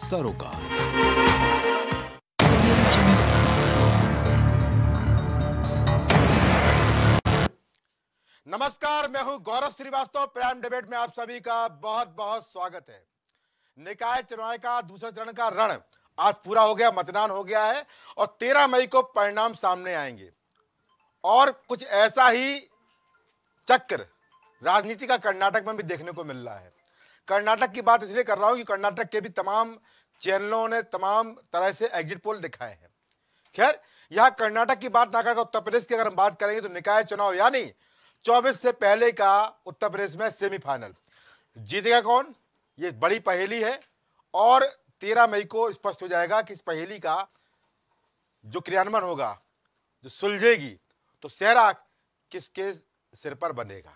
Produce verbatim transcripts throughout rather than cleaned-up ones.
सरोकार। नमस्कार, मैं हूं गौरव श्रीवास्तव। प्राइम डिबेट में आप सभी का बहुत बहुत स्वागत है। निकाय चुनाव का दूसरे चरण का रण आज पूरा हो गया, मतदान हो गया है और तेरह मई को परिणाम सामने आएंगे। और कुछ ऐसा ही चक्र राजनीति का कर्नाटक में भी देखने को मिल रहा है। कर्नाटक की बात इसलिए कर रहा हूं कि कर्नाटक के भी तमाम चैनलों ने तमाम तरह से एग्जिट पोल दिखाए हैं। खैर, यहां कर्नाटक की बात ना करके उत्तर प्रदेश की अगर हम बात करेंगे तो निकाय चुनाव यानी चौबीस से पहले का उत्तर प्रदेश में सेमीफाइनल जीतेगा कौन, ये बड़ी पहेली है। और तेरह मई को स्पष्ट हो जाएगा कि इस पहेली का जो क्रियान्वयन होगा, जो सुलझेगी, तो सेहरा किसके सिर पर बनेगा,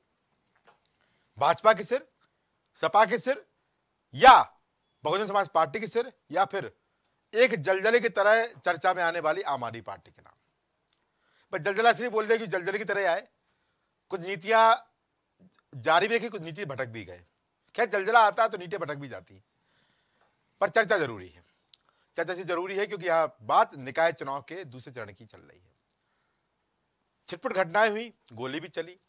भाजपा के सिर, सपा के सिर, या बहुजन समाज पार्टी के सिर, या फिर एक जलजले की तरह चर्चा में आने वाली आम आदमी पार्टी के नाम। बस जलजला इसलिए बोल दिया कि जलजले की तरह आए, कुछ नीतियां जारी भी रखी, कुछ नीति भटक भी गए। खैर, जलजला आता है तो नीतियां भटक भी जाती, पर चर्चा जरूरी है। चर्चा इसलिए जरूरी है क्योंकि यह बात निकाय चुनाव के दूसरे चरण की चल रही है। छिटपुट घटनाएं हुई, गोली भी चली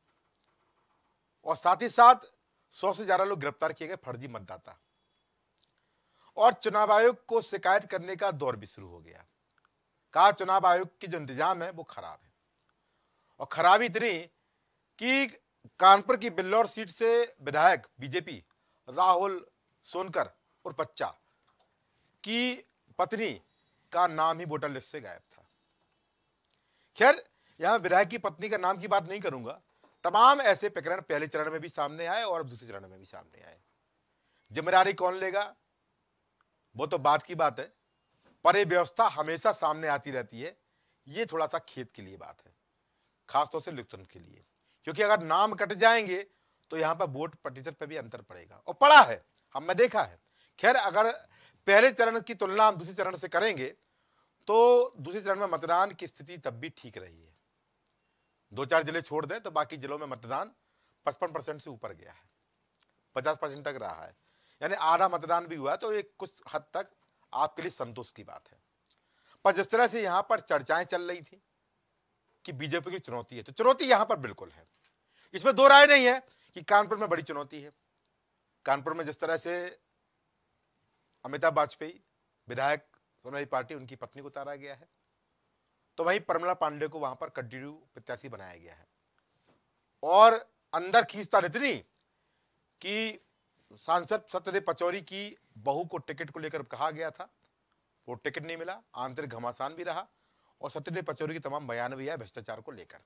और साथ ही साथ सौ से ज्यादा लोग गिरफ्तार किए गए फर्जी मतदाता। और चुनाव आयोग को शिकायत करने का दौर भी शुरू हो गया। कहा चुनाव आयोग के जो इंतजाम है वो खराब है, और खराबी इतनी कि कानपुर की बिल्लौर सीट से विधायक बीजेपी राहुल सोनकर और बच्चा की पत्नी का नाम ही वोटर लिस्ट से गायब था। खैर, यहां विधायक की पत्नी का नाम की बात नहीं करूंगा। तमाम ऐसे प्रकरण पहले चरण में भी सामने आए और दूसरे चरण में भी सामने आए। जिम्मेदारी कौन लेगा वो तो बात की बात है, पर यह व्यवस्था हमेशा सामने आती रहती है। ये थोड़ा सा खेद के लिए बात है, खासतौर से लोकतंत्र के लिए, क्योंकि अगर नाम कट जाएंगे तो यहां पर वोट प्रतिशत पर भी अंतर पड़ेगा, और पड़ा है, हमने देखा है। खैर, अगर पहले चरण की तुलना हम दूसरे चरण से करेंगे तो दूसरे चरण में मतदान की स्थिति तब भी ठीक रही है। दो चार जिले छोड़ दें तो बाकी जिलों में मतदान पचपन परसेंट से ऊपर गया है, पचास परसेंट तक रहा है, यानी आधा मतदान भी हुआ, तो एक कुछ हद तक आपके लिए संतोष की बात है। पर जिस तरह से यहां पर चर्चाएं चल रही थी कि बीजेपी की चुनौती है, तो चुनौती यहां पर बिल्कुल है, इसमें दो राय नहीं है कि कानपुर में बड़ी चुनौती है। कानपुर में जिस तरह से अमिताभ वाजपेयी विधायक समाजवादी पार्टी, उनकी पत्नी को उतारा गया है, तो वहीं प्रमिला पांडे को वहां पर कंटिन्यू प्रत्याशी बनाया गया है। और अंदर खींचतान इतनी कि सांसद सत्यदेव पचौरी की बहू को टिकट को लेकर कहा गया था, वो टिकट नहीं मिला, आंतरिक घमासान भी रहा, और सत्यदेव पचौरी की तमाम बयान भी है भ्रष्टाचार को लेकर।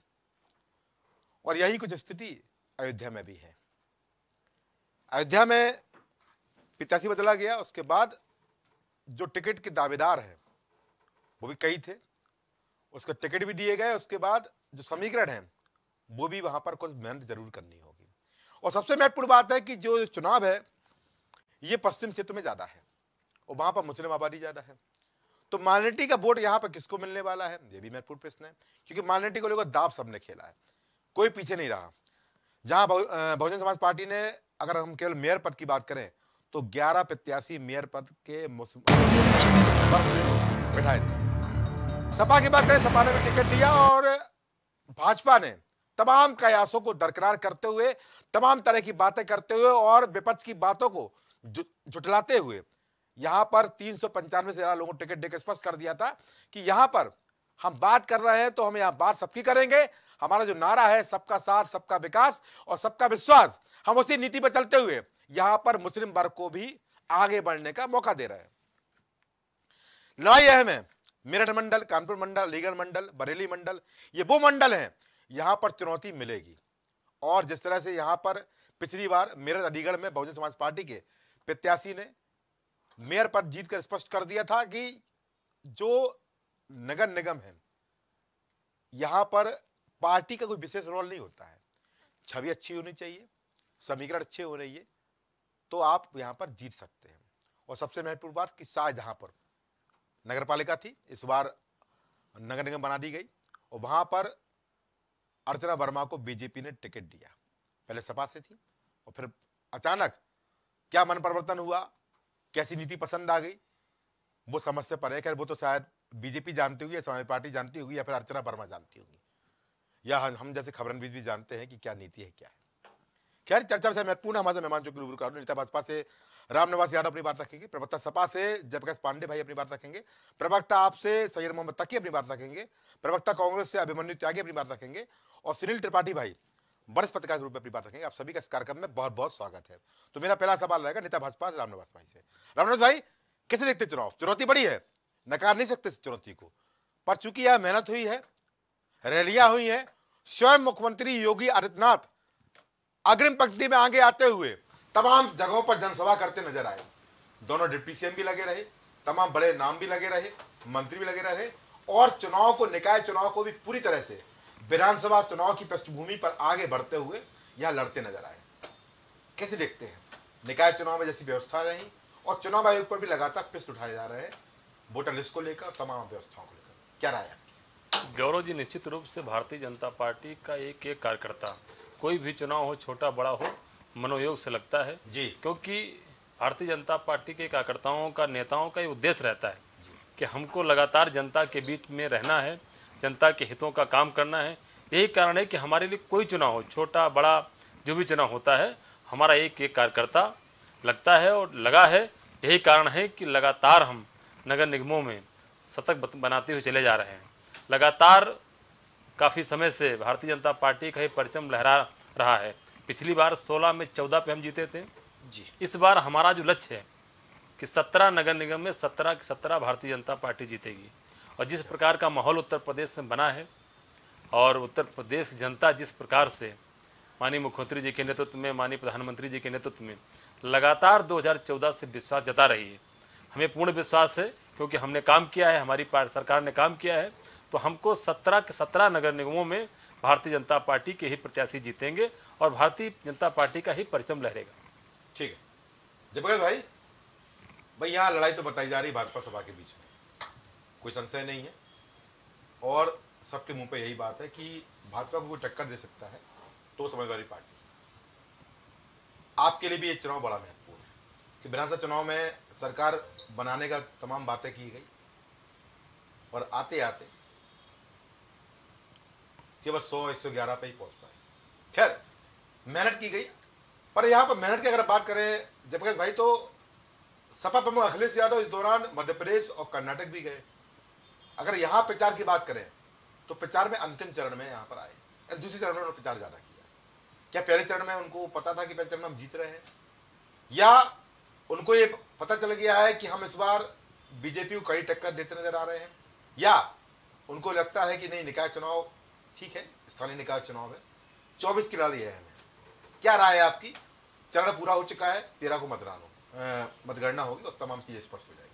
और यही कुछ स्थिति अयोध्या में भी है। अयोध्या में प्रत्याशी बदला गया, उसके बाद जो टिकट के दावेदार हैं वो भी कई थे, उसको टिकट भी दिए गए। उसके बाद जो समीकरण है वो भी वहां पर कुछ मेहनत जरूर करनी होगी। और सबसे महत्वपूर्ण बात है कि जो चुनाव है ये पश्चिम क्षेत्र में ज्यादा है और वहां पर मुस्लिम आबादी ज्यादा है, तो माइनॉरिटी का वोट यहां पर किसको मिलने वाला है, ये भी महत्वपूर्ण प्रश्न है। क्योंकि माइनॉरिटी को लेकर दाव सबने खेला है, कोई पीछे नहीं रहा। जहां बहुजन समाज पार्टी ने, अगर हम केवल मेयर पद की बात करें, तो ग्यारह प्रत्याशी मेयर पद के मुस्लिम से बैठाए थे। सपा की बात करें, सपा ने भी टिकट दिया, और भाजपा ने तमाम कयासों को दरकिनार करते हुए, तमाम तरह की बातें करते हुए और विपक्ष की बातों को झुठलाते हुए यहां पर तीन सौ पंचानवे से ज्यादा लोगों को टिकट देकर स्पष्ट कर दिया था कि यहां पर हम बात कर रहे हैं तो हम यहां बात सबकी करेंगे। हमारा जो नारा है सबका साथ, सबका विकास और सबका विश्वास, हम उसी नीति पर चलते हुए यहां पर मुस्लिम वर्ग को भी आगे बढ़ने का मौका दे रहे हैं। लड़ाई अहम है। मेरठ मंडल, कानपुर मंडल, अलीगढ़ मंडल, बरेली मंडल, ये वो मंडल हैं यहां पर चुनौती मिलेगी। और जिस तरह से यहां पर पिछली बार मेरठ अलीगढ़ में बहुजन समाज पार्टी के प्रत्याशी ने मेयर पद जीतकर स्पष्ट कर दिया था कि जो नगर निगम है यहां पर पार्टी का कोई विशेष रोल नहीं होता है, छवि अच्छी होनी चाहिए, समीकरण अच्छे होने चाहिए, तो आप यहां पर जीत सकते हैं। और सबसे महत्वपूर्ण बात कि शाहजहांपुर नगर पालिका थी, इस बार नगर निगम बना दी गई, और वहां पर अर्चना वर्मा को बीजेपी ने टिकट दिया। पहले सपा से थी और फिर अचानक क्या मन परिवर्तन हुआ कैसी नीति पसंद आ गई वो समझ से परे। खैर वो तो शायद बीजेपी जानती होगी या समाजवादी पार्टी जानती होगी या फिर अर्चना वर्मा जानती होगी या हम जैसे खबरनवीस भी जानते हैं कि क्या नीति है क्या है। खैर चर्चा से महत्वपूर्ण हमारे मेहमान जो कि रूबरू करा, नेता भाजपा से रामनिवास यादव अपनी बात रखेंगे, प्रवक्ता सपा से जयप्रकाश पांडे भाई अपनी बात रखेंगे, प्रवक्ता आप से सैयद मोहम्मद तकी अपनी बात रखेंगे, प्रवक्ता कांग्रेस से अभिमन्यु त्यागी अपनी बात रखेंगे और सुनील त्रिपाठी भाई वरिष्ठ पत्रकार के रूप में अपनी बात रखेंगे। आप सभी का इस कार्यक्रम में बहुत बहुत स्वागत है। तो मेरा पहला सवाल रहेगा नेता भाजपा रामनिवास भाई से। रामनिवास भाई, कैसे देखते चुनाव? चुनौती बड़ी है, नकार नहीं सकते इस चुनौती को, पर चूंकि यह मेहनत हुई है, रैलियां हुई हैं, स्वयं मुख्यमंत्री योगी आदित्यनाथ अग्रिम पंक्ति में आगे आते हुए तमाम जगहों पर जनसभा करते नजर आए। दोनों डिप्टी सीएम भी लगे रहे, तमाम बड़े नाम भी लगे रहे, मंत्री भी लगे रहे और चुनाव को, निकाय चुनाव को भी पूरी तरह से विधानसभा चुनाव की पृष्ठभूमि पर आगे बढ़ते हुए यहां लड़ते नजर आए। कैसे देखते हैं निकाय चुनाव में जैसी व्यवस्था रही और चुनाव आयोग पर भी लगातार प्रश्न उठाए जा रहे हैं वोटर लिस्ट को लेकर, तमाम व्यवस्थाओं को लेकर, क्या राय है? गौरव जी, निश्चित रूप से भारतीय जनता पार्टी का एक एक कार्यकर्ता, कोई भी चुनाव हो, छोटा बड़ा हो, मनोयोग से लगता है जी, क्योंकि भारतीय जनता पार्टी के कार्यकर्ताओं का, नेताओं का ये उद्देश्य रहता है कि हमको लगातार जनता के बीच में रहना है, जनता के हितों का काम करना है। यही कारण है कि हमारे लिए कोई चुनाव हो, छोटा बड़ा जो भी चुनाव होता है, हमारा एक एक कार्यकर्ता लगता है और लगा है। यही कारण है कि लगातार हम नगर निगमों में शतक बनाते हुए चले जा रहे हैं। लगातार काफ़ी समय से भारतीय जनता पार्टी का ही परचम लहरा रहा है। पिछली बार सोलह में चौदह पे हम जीते थे जी। इस बार हमारा जो लक्ष्य है कि सत्रह नगर निगम में सत्रह सत्रह भारतीय जनता पार्टी जीतेगी। और जिस प्रकार का माहौल उत्तर प्रदेश में बना है और उत्तर प्रदेश की जनता जिस प्रकार से माननीय मुख्यमंत्री जी के नेतृत्व में, माननीय प्रधानमंत्री जी के नेतृत्व में लगातार दो हज़ार चौदह से विश्वास जता रही है, हमें पूर्ण विश्वास है क्योंकि हमने काम किया है, हमारी सरकार ने काम किया है। तो हमको सत्रह के सत्रह नगर निगमों में भारतीय जनता पार्टी के ही प्रत्याशी जीतेंगे और भारतीय जनता पार्टी का ही परचम लहरेगा। ठीक है जयप्रकाश भाई, भाई यहाँ लड़ाई तो बताई जा रही भाजपा सपा के बीच में, कोई संशय नहीं है और सबके मुंह पे यही बात है कि भाजपा को कोई टक्कर दे सकता है तो समाजवादी पार्टी। आपके लिए भी ये चुनाव बड़ा महत्वपूर्ण है कि विधानसभा चुनाव में सरकार बनाने का तमाम बातें की गई और आते आते केवल सौ एक सौ ग्यारह पे ही पहुंच पाए। खैर मेहनत की गई, पर यहाँ पर मेहनत की अगर बात करें जयप्रकाश भाई तो सपा प्रमुख अखिलेश यादव इस दौरान मध्य प्रदेश और कर्नाटक भी गए। अगर यहाँ प्रचार की बात करें तो प्रचार में अंतिम चरण में यहाँ पर आए, दूसरे चरण में उन्होंने प्रचार ज्यादा किया। क्या पहले चरण में उनको पता था कि पहले चरण में हम जीत रहे हैं, या उनको ये पता चल गया है कि हम इस बार बीजेपी को कड़ी टक्कर देते नजर आ रहे हैं, या उनको लगता है कि नहीं निकाय चुनाव ठीक है, स्थानीय निकाय चुनाव है, चौबीस की लड़ाई है हमें? क्या राय है आपकी? चरण पूरा हो चुका है, तेरह को मतदान हो मतगणना होगी, उस तमाम चीजें स्पष्ट हो जाएगी।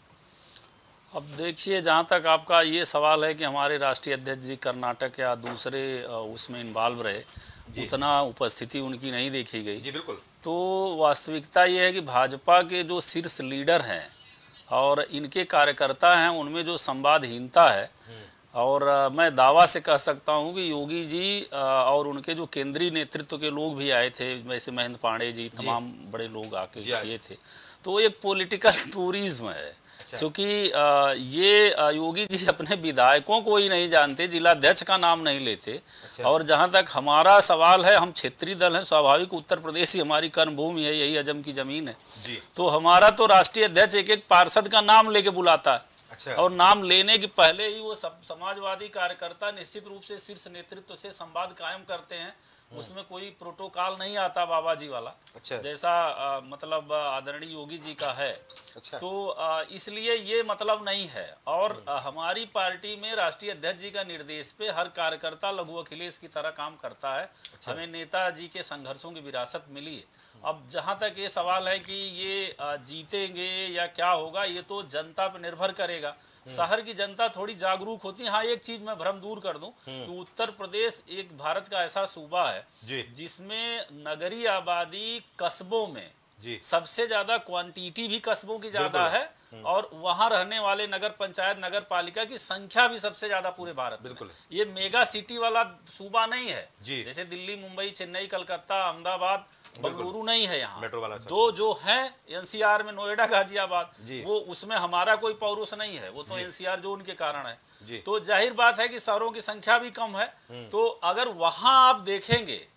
अब देखिए, जहाँ तक आपका ये सवाल है कि हमारे राष्ट्रीय अध्यक्ष जी कर्नाटक या दूसरे उसमें इन्वॉल्व रहे, उतना उपस्थिति उनकी नहीं देखी गई जी बिल्कुल। तो वास्तविकता ये है कि भाजपा के जो शीर्ष लीडर हैं और इनके कार्यकर्ता हैं उनमें जो संवादहीनता है, और मैं दावा से कह सकता हूं कि योगी जी और उनके जो केंद्रीय नेतृत्व के लोग भी आए थे, वैसे महेंद्र पांडे जी, तमाम बड़े लोग आके किए थे, तो एक पॉलिटिकल टूरिज्म है। क्योंकि ये योगी जी अपने विधायकों को ही नहीं जानते, जिलाध्यक्ष का नाम नहीं लेते। और जहां तक हमारा सवाल है, हम क्षेत्रीय दल हैं, स्वाभाविक उत्तर प्रदेश ही हमारी कर्मभूमि है, यही अजम की जमीन है जी। तो हमारा तो राष्ट्रीय अध्यक्ष एक एक पार्षद का नाम लेके बुलाता है। अच्छा। और नाम लेने के पहले ही वो सब समाजवादी कार्यकर्ता निश्चित रूप से शीर्ष नेतृत्व से संवाद कायम करते हैं, उसमें कोई प्रोटोकॉल नहीं आता बाबा जी वाला। अच्छा। जैसा आ, मतलब आदरणीय योगी जी का है। अच्छा। तो आ, इसलिए ये मतलब नहीं है। और आ, हमारी पार्टी में राष्ट्रीय अध्यक्ष जी का निर्देश पे हर कार्यकर्ता लघु अखिलेश की तरह काम करता है। अच्छा। हमें नेताजी के संघर्षों की विरासत मिली है। अब जहाँ तक ये सवाल है कि ये जीतेंगे या क्या होगा, ये तो जनता पर निर्भर करेगा। शहर की जनता थोड़ी जागरूक होती है। हाँ, एक चीज मैं भ्रम दूर कर दूं कि उत्तर प्रदेश एक भारत का ऐसा सूबा है जिसमें नगरीय आबादी कस्बों में जी। सबसे ज्यादा क्वांटिटी भी कस्बों की ज्यादा है और वहां रहने वाले नगर पंचायत नगर पालिका की संख्या भी सबसे ज्यादा पूरे भारत में। ये मेगा सिटी वाला सूबा नहीं है, जैसे दिल्ली, मुंबई, चेन्नई, कलकत्ता, अहमदाबाद बंगलुरु नहीं है यहाँ। मेट्रो वाला दो जो हैं एनसीआर में, नोएडा, गाजियाबाद, जी। वो उसमें हमारा कोई पौरुष नहीं है, वो तो एनसीआर जोन के कारण है। जी। तो जाहिर बात है कि शहरों की संख्या भी कम है, तो अगर वहां आप देखेंगे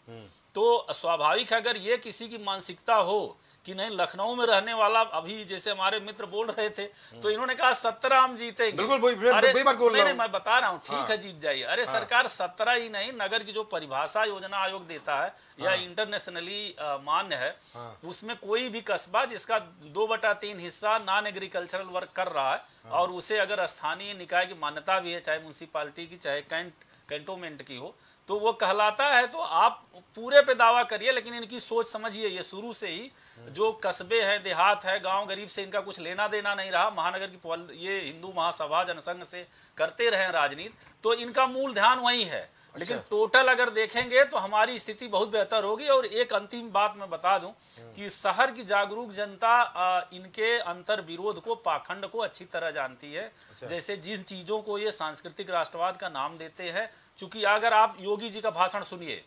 तो स्वाभाविक है, अगर ये किसी की मानसिकता हो कि नहीं लखनऊ में रहने वाला, अभी जैसे हमारे मित्र बोल रहे थे तो इन्होंने कहा सत्रह हम जीतेंगे। बिल्कुल वही वही बात बोल रहा हूं। नहीं, मैं बता रहा हूँ, ठीक हाँ। है जीत जाइए। अरे हाँ। सरकार सत्रह ही नहीं, नगर की जो परिभाषा योजना आयोग देता है हाँ। या इंटरनेशनली मान्य है हाँ। उसमें कोई भी कस्बा जिसका दो बटा तीन हिस्सा नॉन एग्रीकल्चरल वर्क कर रहा है हाँ। और उसे अगर स्थानीय निकाय की मान्यता भी है, चाहे म्यूनसिपालिटी की चाहे कैंट कैंटोनमेंट की हो, तो वो कहलाता है। तो आप पूरे पे दावा करिए, लेकिन इनकी सोच समझिए, ये शुरू से ही जो कस्बे हैं, देहात है, गांव गरीब से इनका कुछ लेना देना नहीं रहा। महानगर की ये हिंदू महासभा जनसंघ से करते रहे राजनीति, तो इनका मूल ध्यान वही है। अच्छा। लेकिन टोटल अगर देखेंगे तो हमारी स्थिति बहुत बेहतर होगी। और एक अंतिम बात मैं बता दूं कि शहर की जागरूक जनता इनके अंतर विरोध को, पाखंड को अच्छी तरह जानती है। अच्छा। जैसे जिन चीजों को ये सांस्कृतिक राष्ट्रवाद का नाम देते हैं, चूंकि अगर आप योगी जी का भाषण सुनिए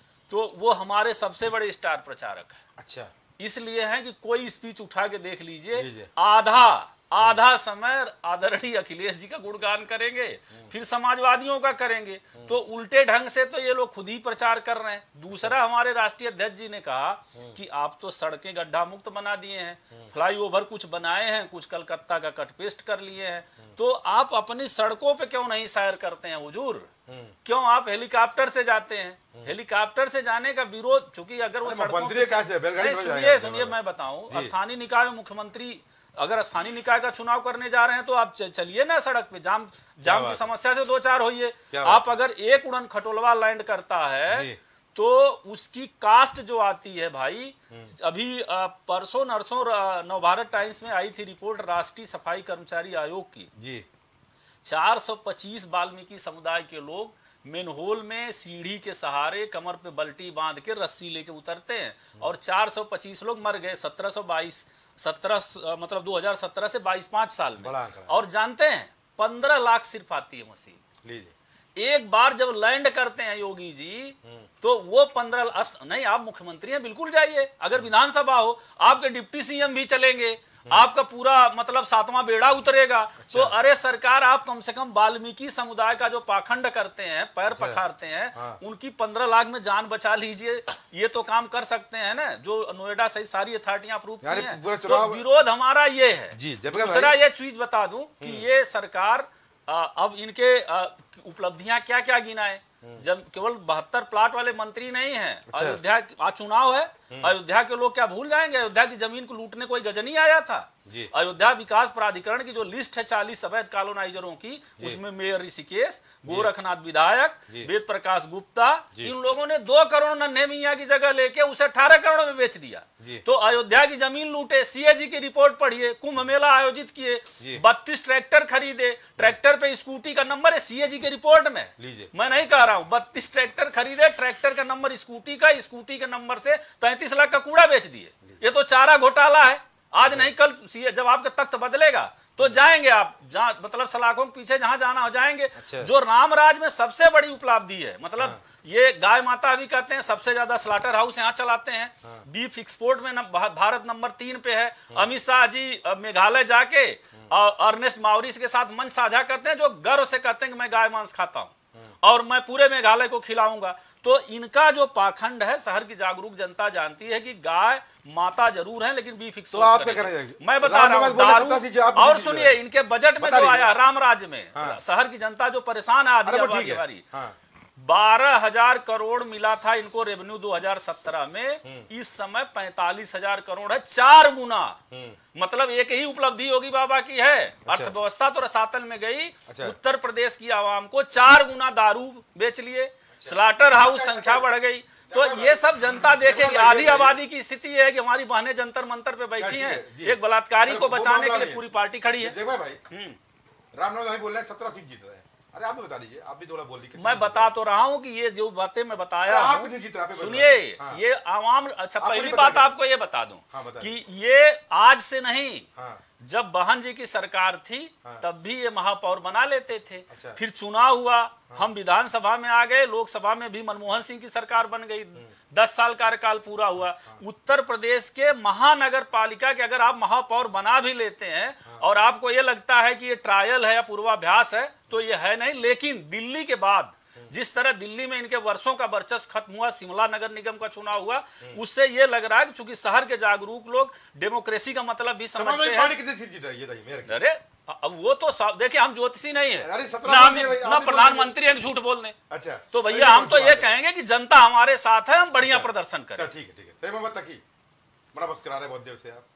तो वो हमारे सबसे बड़े स्टार प्रचारक है। अच्छा, इसलिए है कि कोई स्पीच उठा के देख लीजिए, आधा आधा समय आदरणीय अखिलेश जी का गुणगान करेंगे, फिर समाजवादियों का करेंगे। तो उल्टे ढंग से तो ये लोग खुद ही प्रचार कर रहे हैं। दूसरा, हमारे राष्ट्रीय अध्यक्ष जी ने कहा कि आप तो सड़कें गड्ढा मुक्त बना दिए हैं, फ्लाईओवर कुछ बनाए हैं, कुछ कलकत्ता का कट पेस्ट कर लिए हैं, तो आप अपनी सड़कों पे क्यों नहीं सैर करते हैं हुजूर? क्यों आप हेलीकॉप्टर से जाते हैं? हेलीकॉप्टर से जाने का विरोध, चूंकि अगर वो सड़कों पे, सुनिए सुनिए मैं बताऊं, स्थानीय निकाय में मुख्यमंत्री अगर स्थानीय निकाय का चुनाव करने जा रहे हैं तो आप चलिए ना सड़क पे, जाम जाम की समस्या से दो चार होइए। आप अगर एक उड़न खटोलवा लैंड करता है तो उसकी कास्ट जो आती है भाई, अभी परसों नरसों नवभारत टाइम्स में आई थी रिपोर्ट राष्ट्रीय सफाई कर्मचारी आयोग की जी, चार सौ पच्चीस वाल्मीकि समुदाय के लोग मेनहोल में सीढ़ी के सहारे कमर पे बल्टी बांध के रस्सी लेके उतरते हैं और चार सौ पच्चीस लोग मर गए सत्रह सौ बाईस सत्रह मतलब दो हज़ार सत्रह से बाईस पांच साल में। और जानते हैं पंद्रह लाख सिर्फ आती है मशीन। लीजिए, एक बार जब लैंड करते हैं योगी जी तो वो पंद्रह नहीं, आप मुख्यमंत्री हैं, बिल्कुल जाइए। अगर विधानसभा हो, आपके डिप्टी सीएम भी चलेंगे, आपका पूरा मतलब सातवां बेड़ा उतरेगा। अच्छा। तो अरे सरकार, आप कम से कम वाल्मीकि समुदाय का जो पाखंड करते हैं, पैर अच्छा। पखारते हैं, हाँ। उनकी पंद्रह लाख में जान बचा लीजिए। ये तो काम कर सकते हैं ना, जो नोएडा सही सारी अथॉरिटियां अप्रूव की हैं। तो विरोध हमारा ये है। दूसरा ये चीज बता दूं कि ये सरकार आ, अब इनके उपलब्धियां क्या क्या गिनाए। जब केवल बहत्तर प्लाट वाले मंत्री नहीं हैं। अच्छा। अयोध्या आज चुनाव है, अयोध्या के लोग क्या भूल जाएंगे? अयोध्या की जमीन को लूटने कोई गजनी आया था? अयोध्या विकास प्राधिकरण की जो लिस्ट है चालीस अवैध कॉलोनाइजरों की, उसमें मेयर ऋषिकेश, गोरखनाथ विधायक, वेद प्रकाश गुप्ता, इन लोगों ने दो करोड़ नन्हे मियाँ की जगह लेके उसे अठारह करोड़ में बेच दिया। तो अयोध्या की जमीन लूटे। सीएजी की रिपोर्ट पढ़िए, कुंभ मेला आयोजित किए, बत्तीस ट्रैक्टर खरीदे, ट्रैक्टर पे स्कूटी का नंबर है सीएजी की रिपोर्ट में, मैं नहीं कह रहा हूं। बत्तीस ट्रैक्टर खरीदे, ट्रैक्टर का नंबर स्कूटी का, स्कूटी के नंबर से तैंतीस लाख का कूड़ा बेच दिए। ये तो चारा घोटाला है। आज नहीं कल जब आपका तख्त बदलेगा तो जाएंगे आप जहां, मतलब सलाखों के पीछे जहां जाना हो जाएंगे। अच्छा। जो रामराज में सबसे बड़ी उपलब्धि है, मतलब हाँ। ये गाय माता भी कहते हैं, सबसे ज्यादा स्लाटर हाउस यहाँ चलाते हैं। हाँ। बीफ एक्सपोर्ट में न, भारत नंबर तीन पे है। हाँ। अमित शाह जी मेघालय जाके अर्नेस्ट माउरिस के साथ मंच साझा करते हैं, जो गर्व से कहते हैं कि मैं गाय मांस खाता हूँ और मैं पूरे मेघालय को खिलाऊंगा। तो इनका जो पाखंड है, शहर की जागरूक जनता जानती है कि गाय माता जरूर है, लेकिन बीफ एक्सपोर्ट तो आप क्या करें? मैं बता रहा हूँ दारू। और सुनिए, इनके बजट में जो आया राम राज्य में, हाँ। शहर की जनता जो परेशान है आधी आबादी, बारह हजार करोड़ मिला था इनको रेवेन्यू दो हज़ार सत्रह में। इस समय पैंतालीस हजार करोड़ है, चार गुना। मतलब एक ही उपलब्धि योगी बाबा की है। अच्छा। अर्थव्यवस्था तो रसातल में गई। अच्छा। उत्तर प्रदेश की आवाम को चार गुना दारू बेच लिए। अच्छा। स्लाटर हाउस संख्या बढ़ गई। तो ये सब जनता देखेगी। आधी आबादी की स्थिति है कि हमारी बहनें जंतर मंतर पे बैठी हैं, एक बलात्कारी को बचाने के लिए पूरी पार्टी खड़ी है। रामनाथ भाई बोल रहे हैं सत्रह सीट जीत रहे हैं, अरे आप भी बता दीजिए, आप भी थोड़ा बोल दीजिए। मैं बता तो रहा हूँ कि ये जो बातें मैं बताया आप हूँ, निजी तरह पे सुनिए, हाँ। ये आवाम, अच्छा आप पहली नहीं बात बताइए। आपको ये बता दूं हाँ, कि ये आज से नहीं, हाँ। जब बहन जी की सरकार थी हाँ। तब भी ये महापौर बना लेते थे। अच्छा। फिर चुनाव हुआ, हम विधानसभा में आ गए, लोकसभा में भी मनमोहन सिंह की सरकार बन गई, दस साल कार्यकाल पूरा हुआ। उत्तर प्रदेश के महानगर पालिका के अगर आप महापौर बना भी लेते हैं और आपको ये लगता है कि ये ट्रायल है या पूर्वाभ्यास है, तो ये है नहीं। लेकिन दिल्ली के बाद जिस तरह दिल्ली में इनके वर्षों का वर्चस्व खत्म हुआ, शिमला नगर निगम का चुनाव हुआ, उससे ये लग रहा है कि चूंकि शहर के जागरूक लोग डेमोक्रेसी का मतलब भी समझते हैं। अरे अब वो तो देखिए, हम ज्योतिषी नहीं है ना, ना प्रधानमंत्री है झूठ बोलने। अच्छा, तो भैया हम तो ये कहेंगे कि जनता हमारे साथ है, हम बढ़िया प्रदर्शन करें। ठीक है, ठीक है। सही मोहम्मद तकी बड़ा बस करा रहे बहुत देर से आप।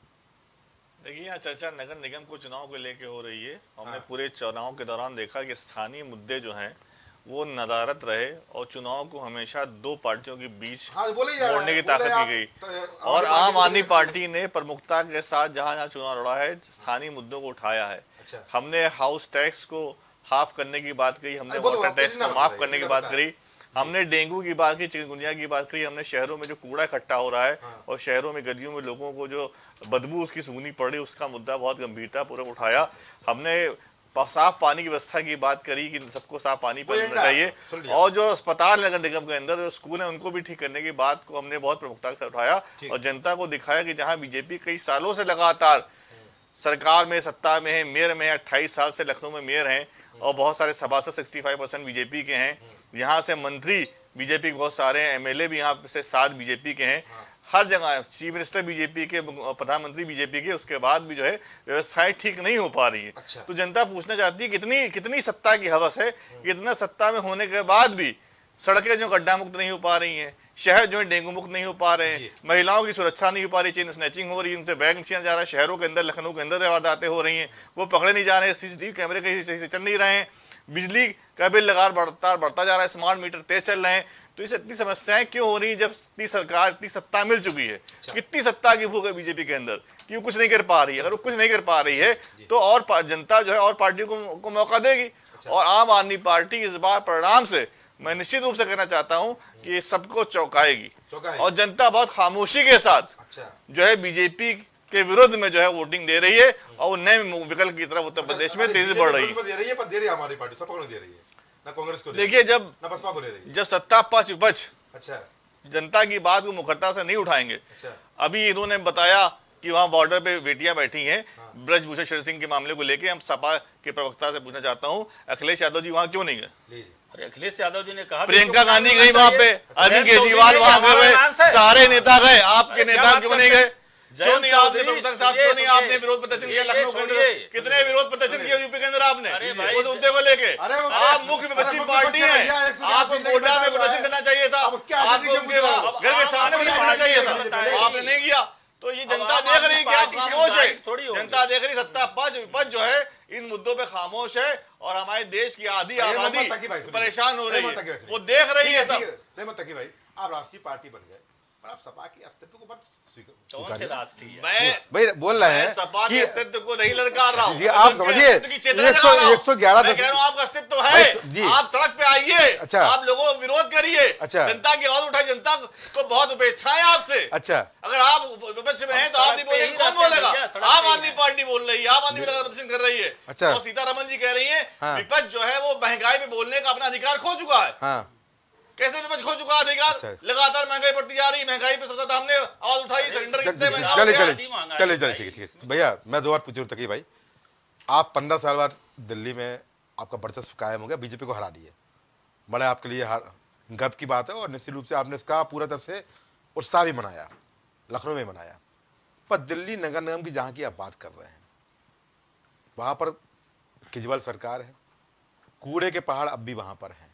देखिए, यहाँ चर्चा नगर निगम को चुनाव को लेके हो रही है। हमने पूरे चुनाव के दौरान देखा कि स्थानीय मुद्दे जो हैं वो नदारत रहे और चुनाव को हमेशा दो पार्टियों के बीच हाँ, मोड़ने की ताकत की गई। और आम आदमी पार्टी ने प्रमुखता के साथ जहाँ जहाँ चुनाव लड़ा है, स्थानीय मुद्दों को उठाया है। अच्छा। हमने हाउस टैक्स को हाफ करने की बात करी, हमने वाटर टैक्स को माफ करने की बात करी, हमने डेंगू की बात की, चिकनगुनिया की बात करी, हमने शहरों में जो कूड़ा इकट्ठा हो रहा है और शहरों में गलियों में लोगों को जो बदबू उसकी सूंघनी पड़ रही, उसका मुद्दा बहुत गंभीरतापूर्वक उठाया। हमने साफ पानी की व्यवस्था की बात करी कि सबको साफ पानी मिलना चाहिए, और जो अस्पताल नगर निगम के अंदर जो स्कूल है उनको भी ठीक करने की बात को हमने बहुत प्रमुखता से उठाया और जनता को दिखाया कि जहां बीजेपी कई सालों से लगातार सरकार में सत्ता में है, मेयर में है, अट्ठाईस साल से लखनऊ में मेयर हैं और बहुत सारे सभासद सिक्सटी फाइव परसेंट बीजेपी के हैं, यहाँ से मंत्री बीजेपी के बहुत सारे हैं, एमएलए भी यहाँ से सात बीजेपी के हैं, हर जगह चीफ मिनिस्टर बीजेपी के, प्रधानमंत्री बीजेपी के, उसके बाद भी जो है व्यवस्थाएं ठीक नहीं हो पा रही है। अच्छा। तो जनता पूछना चाहती है कितनी कितनी सत्ता की हवस है, कितना सत्ता में होने के बाद भी सड़कें जो गड्ढा मुक्त नहीं हो पा रही हैं, शहर जो है डेंगू मुक्त नहीं हो पा रहे हैं, महिलाओं की सुरक्षा नहीं हो पा रही, चेन स्नैचिंग हो रही है, उनसे बैग नहीं जा रहा है, शहरों के अंदर लखनऊ के अंदर वारदातें हो रही हैं, वो पकड़े नहीं जा रहे हैं, सीसीटीवी कैमरे कहीं सही से चल नहीं रहे हैं, बिजली का बिल लगातार बढ़ता बढ़ता जा रहा है, स्मार्ट मीटर तेज चल रहे हैं। तो इसे इतनी समस्याएं क्यों हो रही है जब इतनी सरकार, इतनी सत्ता मिल चुकी है? कितनी सत्ता की भूख है बीजेपी के अंदर कि वो कुछ नहीं कर पा रही है। अगर वो कुछ नहीं कर पा रही है तो और जनता जो है और पार्टियों को, को मौका देगी। और आम आदमी पार्टी इस बार परिणाम से मैं निश्चित रूप से कहना चाहता हूं कि सबको चौंकाएगी और जनता बहुत खामोशी के साथ जो है बीजेपी के विरुद्ध में जो है वोटिंग दे रही है और नए विकल्प की तरफ उत्तर प्रदेश में तेजी बढ़ रही है। दे रही है पर दे रही है हमारी पार्टी, सबको नहीं दे रही है, ना कांग्रेस को। देखिए, जब ना बसपा को दे रही है। जब सत्ता पक्ष विपक्ष अच्छा जनता की बात को मुखरता से नहीं उठाएंगे। अच्छा। अभी इन्होंने बताया कि वहाँ बॉर्डर पे बेटियां बैठी हैं, ब्रजभूषण शरण सिंह के मामले को लेके हम सपा के प्रवक्ता से पूछना चाहता हूँ, अखिलेश यादव जी वहाँ क्यों नहीं गए? अरे अखिलेश यादव जी ने कहा प्रियंका गांधी गई वहाँ पे, अरविंद केजरीवाल वहाँ गए, सारे नेता गए, आपके नेता क्यों नहीं गए? क्यों नहीं आपने प्रवक्ता साहब क्यों नहीं आपने विरोध प्रदर्शन किया लखनऊ के अंदर? कितने विरोध प्रदर्शन किया यूपी के अंदर आपने उस मुद्दे को लेके? आप मुख्य विपक्षी पार्टी हैं, आपको गोड्डा में प्रदर्शन करना चाहिए था, आपको उनके घर के सामने प्रदर्शन करना चाहिए था, आपने नहीं किया। तो ये जनता देख रही है कि आप खामोश है, जनता देख रही सत्ता पक्ष विपक्ष जो है इन मुद्दों पे खामोश है और हमारे देश की आधी आबादी परेशान हो रही है, वो देख रही है सब। सहमत तकी भाई, आप राष्ट्रीय पार्टी बन गए पर आप सपा के अस्तित्व को मत कौन से राष्ट्रीय? मैं भाई बोल रहे हैं सपा के अस्तित्व को नहीं ललकार रहा हूँ, आप समझिए एक सौ ग्यारह मैं कह रहा हूँ आपका अस्तित्व है, आप सड़क पे आइए, अच्छा, आप लोगों को विरोध करिए, अच्छा, जनता की आवाज उठाए, जनता को बहुत अपेक्षा है आपसे। अच्छा, अगर आप विपक्ष में हैं तो आप नहीं बोलेंगे, कौन बोलेगा? आम आदमी पार्टी बोल रही है, आम आदमी प्रदर्शन कर रही है। अच्छा, और सीतारमन जी कह रही है विपक्ष जो है वो महंगाई पे बोलने का अपना अधिकार खो चुका है। कैसे विपक्ष खो चुका अधिकार? अच्छा। लगातार महंगाई बढ़ती जा रही, महंगाई पे सबसे ज्यादा हमने आवाज उठाई, सिलेंडर कितने महंगा हो गया। चले चले चले ठीक है ठीक है भैया, मैं दो बार पूछ रहा था कि भाई आप पंद्रह साल बाद दिल्ली में आपका वर्चस्व कायम हो गया, बीजेपी को हरा दिए, बड़े आपके लिए गर्व की बात है और निश्चित रूप से आपने इसका पूरा तरफ से उत्साह भी मनाया, लखनऊ में मनाया। पर दिल्ली नगर निगम की जहाँ की आप बात कर रहे हैं वहाँ पर केजरीवाल सरकार है, कूड़े के पहाड़ अब भी वहाँ पर हैं।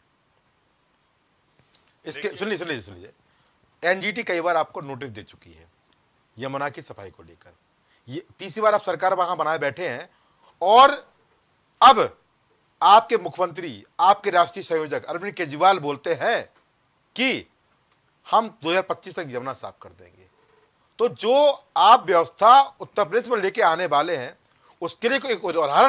इसके सुन लीजिए सुन लीजिए सुन लीजिए एनजीटी कई बार आपको नोटिस दे चुकी है यमुना की सफाई को लेकर, ये तीसरी बार आप सरकार वहां बनाए बैठे हैं और अब आपके मुख्यमंत्री, आपके राष्ट्रीय संयोजक अरविंद केजरीवाल बोलते हैं कि हम दो हज़ार पच्चीस तक यमुना साफ कर देंगे। तो जो आप व्यवस्था उत्तर प्रदेश में लेके आने वाले हैं उसके लिए एक उदाहरण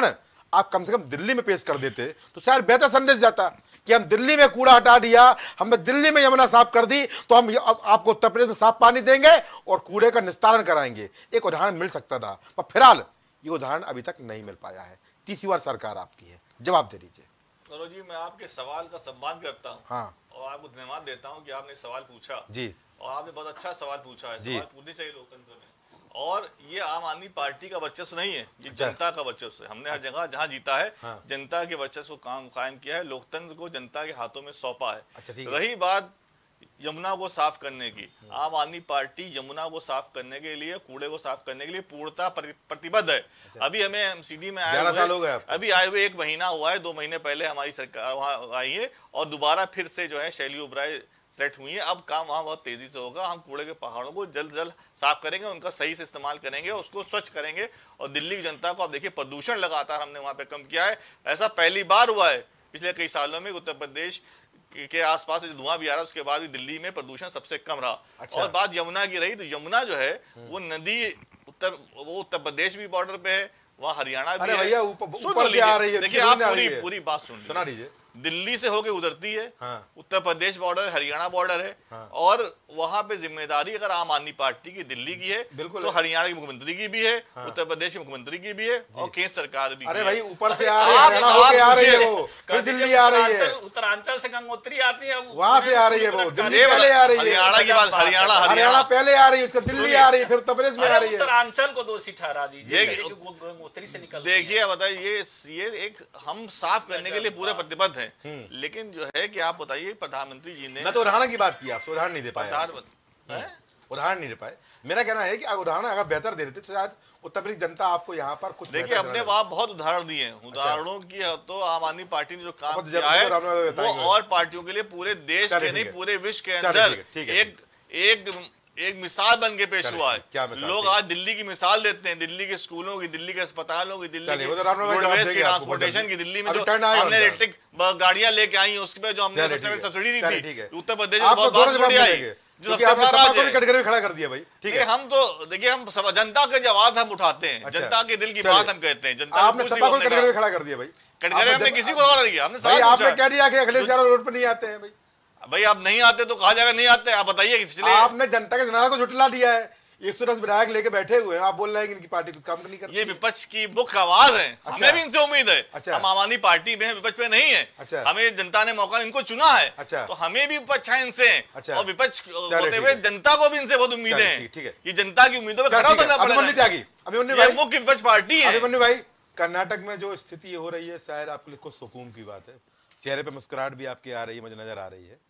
आप कम से कम दिल्ली में पेश कर देते तो शायद बेहतर संदेश जाता कि हम दिल्ली में कूड़ा हटा दिया, हमने दिल्ली में यमुना साफ कर दी, तो हम आपको उत्तर प्रदेश में साफ पानी देंगे और कूड़े का निस्तारण कराएंगे। एक उदाहरण मिल सकता था, पर फिलहाल ये उदाहरण अभी तक नहीं मिल पाया है। तीसरी बार सरकार आपकी है, जवाब दे दीजिए। गौरव जी, मैं आपके सवाल का सम्मान करता हूँ हाँ, और आपको धन्यवाद देता हूँ कि आपने सवाल पूछा जी, और आपने बहुत अच्छा सवाल पूछा है। जी। सवाल पूछने चाहिए लोकतंत्र में। और ये आम आदमी पार्टी का वर्चस्व नहीं है, ये अच्छा। जनता का वर्चस्व है। हमने हर जगह जहाँ जीता है हाँ। जनता के वर्चस्व को काम कायम किया है, लोकतंत्र को जनता के हाथों में सौंपा है। अच्छा, ठीक है। रही बात यमुना को साफ करने की, आम आदमी पार्टी यमुना को साफ करने के लिए, कूड़े को साफ करने के लिए पूर्णतः प्रतिबद्ध है। अभी हमें एमसीडी में आए ग्यारह साल हो गए हुए आपको। अभी आए हुए एक महीना हुआ है, दो महीने पहले हमारी सरकार वहाँ आई है और दोबारा फिर से जो है शैली उबराय सेलेक्ट हुई है। अब काम वहाँ बहुत तेजी से होगा। हम कूड़े के पहाड़ों को जल्द जल्द साफ करेंगे, उनका सही से इस्तेमाल करेंगे, उसको स्वच्छ करेंगे। और दिल्ली की जनता को आप देखिए, प्रदूषण लगातार हमने वहाँ पे कम किया है। ऐसा पहली बार हुआ है पिछले कई सालों में उत्तर प्रदेश के आसपास से धुआं भी आ रहा है, उसके बाद भी दिल्ली में प्रदूषण सबसे कम रहा। अच्छा। और बात यमुना की रही, तो यमुना जो है वो नदी उत्तर वो उत्तर प्रदेश भी बॉर्डर पे है, वहाँ हरियाणा भी अरे है। भैया ऊपर सुन ऊपर से लीजिए, आ रही है, देखिए नीचे आप नहीं आ पूरी रही है। पूरी बात सुन सुना दीजिए। दिल्ली से होके गुजरती है, हाँ। उत्तर प्रदेश बॉर्डर, हरियाणा बॉर्डर है। हाँ। और वहां पे जिम्मेदारी अगर आम आदमी पार्टी की दिल्ली की है, बिल्कुल तो है। हरियाणा के मुख्यमंत्री की भी है, हाँ। उत्तर प्रदेश के मुख्यमंत्री की भी है और केंद्र सरकार भी अरे की भाई है। ऊपर से अरे आ रही है, आप- हरियाणा आप होके आ रही है, पूछिए। वो फिर दिल्ली आ रही है, उत्तरांचल से गंगोत्री आती है, वो वहां से आ रही है, वो दिल्ली ये पहले आ रही है, हरियाणा की बात, हरियाणा हरियाणा हरियाणा पहले आ रही है, उसका दिल्ली आ रही है, फिर उत्तर प्रदेश में आ अरे रही है। उत्तरांचल को दोषी ठहरा दीजिए ये- कि वो गंगोत्री से निकल रही है। देखिए बताइए, ये ये एक हम साफ करने के लिए पूरे प्रतिबद्ध हैं, लेकिन जो है कि आप बताइए प्रधानमंत्री जी ने मैं तो उदाहरण की बात की, आपसे उदाहरण नहीं दे पाया, प्रधान हैं? उदाहरण नहीं दे पाए। मेरा कहना है कि अगर उदाहरण अगर बेहतर दे देते तो शायद उत्तर प्रदेश जनता आपको यहाँ पर कुछ देखिए बेहतर हमने करना वहाँ बहुत उदाहरण दिए हैं। उदाहरणों की तो आम आदमी पार्टी ने जो काम बहुत किया जब- है जब आपने वो बताएंगे। और पार्टियों के लिए पूरे देश चलिए, के नहीं ठीक है। पूरे विश्व के चलिए, अंदर ठीक है, ठीक है, एक एक एक मिसाल बन के पेश चलिए, हुआ है। क्या मिसाल लोग थी? आज दिल्ली की मिसाल देते हैं, दिल्ली के स्कूलों की, दिल्ली के अस्पतालों की, दिल्ली चलिए, के वो तो राम राम भाई जवाब रोडवेज की, देंगे आपको ट्रांसपोर्टेशन बहुत की, दिल्ली में अभी जो टर्न आएगा हमने उनका। इलेक्ट्रिक गाड़ियां लेके आई हैं, उसमें जो हमने चलिए, सबसे ठीक है। सब्सिडी दी चलिए, थी, ठीक है। उत्तर प्रदेश में आपको बहुत दोनों बहुत जवाब सब्सिडी आई, मिलेंगे, जो क्योंकि सबसे आपने बड़ा सपा राज को भी है। कटघरे में खड़ा कर दिया भाई, ठीक देखिए है। हम तो देखिए हम सब जनता के जो आवाज हम उठाते हैं, अच्छा। जनता के दिल की चलिए। बात हम कहते हैं, जनता आपने की कुर्सी सपा को हमने कटघरे कहा। में खड़ा कर दिया भाई। कटघरे आपने हमने जब- किसी को सवाल नहीं किया, हमने भाई सवाल आपने पूछा। कह दिया कि अखिलेश यादव रोड पर नहीं आते हैं भाई। भाई आप नहीं आते तो कहा जाएगा नहीं आते। आप बताइए कि पिछले आपने जनता के जनाजा को झुटला दिया है, एक सौ दस विधायक लेके बैठे हुए हैं, आप बोल रहे हैं कि इनकी पार्टी कुछ काम नहीं करती। ये विपक्ष की मुख्य आवाज है, अच्छा। हमें भी इनसे उम्मीद है। अच्छा। हम आम आदमी पार्टी में हैं, विपक्ष में नहीं है। अच्छा। हमें जनता ने मौका इनको चुना है, अच्छा। तो हमें भी विपक्ष है इनसे। अच्छा। और विपक्ष चलिए, होते ठीक हुए है। जनता को भी इनसे बहुत उम्मीदें चलिए, हैं ठीक- ठीक है। कि जनता की उम्मीदों पर चल, खड़ा ठीक है। उतरना अभिमन्यु पड़ेगा। त्यागी, अभिमन्यु ये भाई, मुख्य विपक्ष पार्टी है। अभिमन्यु भाई, कर्नाटक में जो स्थिति हो रही है शायद आपके लिए कुछ सुकून की बात है, चेहरे पे मुस्कुराहट भी आपकी आ रही है, मुझे नजर आ रही है।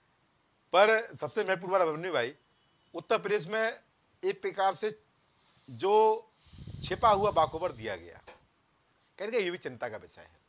पर सबसे महत्वपूर्ण बात अभिमन्यु भाई, उत्तर प्रदेश में एक प्रकार से जो छिपा हुआ बाखबर दिया गया, कहने का ये भी चिंता का विषय है।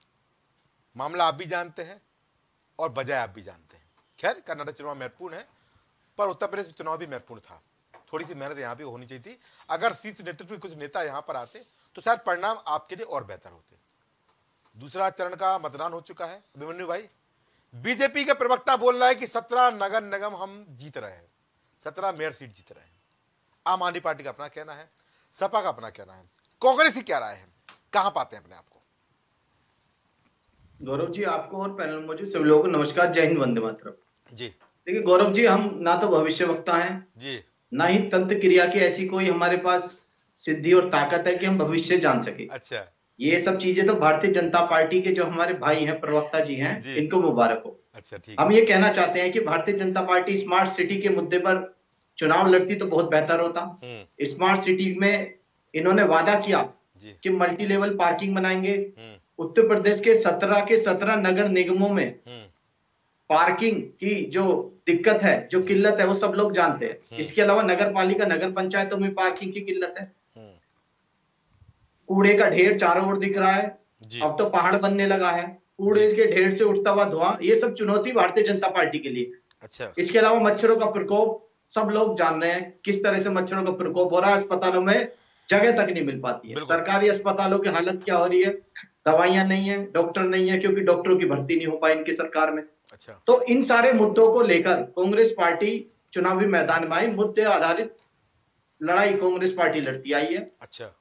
मामला आप भी जानते हैं और बजाय आप भी जानते हैं। खैर कर्नाटक चुनाव महत्वपूर्ण है, पर उत्तर प्रदेश चुनाव भी महत्वपूर्ण था। थोड़ी सी मेहनत यहाँ पे होनी चाहिए थी। अगर शीर्ष नेतृत्व के कुछ नेता यहाँ पर आते तो शायद परिणाम आपके लिए और बेहतर होते। दूसरा चरण का मतदान हो चुका है अभिमन्यु भाई। बीजेपी के प्रवक्ता बोल रहा है कि सत्रह नगर निगम हम जीत रहे हैं, सत्रह मेयर सीट जीत रहे हैं। आम आदमी पार्टी का अपना कहना है, सपा का अपना कहना है, कांग्रेस की क्या राय है, कहां पाते हैं अपने आप को? गौरव जी, आपको और पैनल मौजूद सभी लोगों को नमस्कार, जय हिंद, वंदे मातरम। जी देखिए गौरव जी, हम ना तो भविष्यवक्ता हैं, जी, ना ही तंत्र क्रिया की ऐसी कोई हमारे पास सिद्धि और ताकत है कि हम भविष्य जान सके। अच्छा, ये सब चीजें तो भारतीय जनता पार्टी के जो हमारे भाई हैं, प्रवक्ता जी हैं, जी। इनको मुबारक हो। अच्छा, ठीक हम ये कहना चाहते हैं कि Bharatiya Janata party smart city के मुद्दे पर चुनाव लड़ती तो बहुत बेहतर होता। हम्म स्मार्ट सिटी में इन्होंने वादा किया जी, कि मल्टी लेवल पार्किंग बनाएंगे। हम्म उत्तर प्रदेश के सत्रह के सत्रह नगर निगमों में हम्म पार्किंग की जो दिक्कत है, जो किल्लत है, वो सब लोग जानते हैं। इसके अलावा नगर पालिका, नगर पंचायतों में पार्किंग की किल्लत है। हम्म, कूड़े का ढेर चारों ओर दिख रहा है, जी, अब तो पहाड़ बनने लगा है। कूड़े के ढेर से उठता हुआ धुआं, ये सब चुनौती भारतीय जनता पार्टी के लिए। अच्छा, इसके अलावा मच्छरों का प्रकोप, सब लोग जान रहे हैं किस तरह से मच्छरों का प्रकोप हो रहा है। अस्पतालों में जगह तक नहीं मिल पाती है। बिल्कुल। सरकारी अस्पतालों की हालत क्या हो रही है, दवाइयां नहीं है, डॉक्टर नहीं है, क्योंकि डॉक्टरों की भर्ती नहीं हो पाई इनकी सरकार में। अच्छा, तो इन सारे मुद्दों को लेकर कांग्रेस पार्टी चुनावी मैदान में आई। मुद्दे आधारित लड़ाई कांग्रेस पार्टी लड़ती आई है। अच्छा,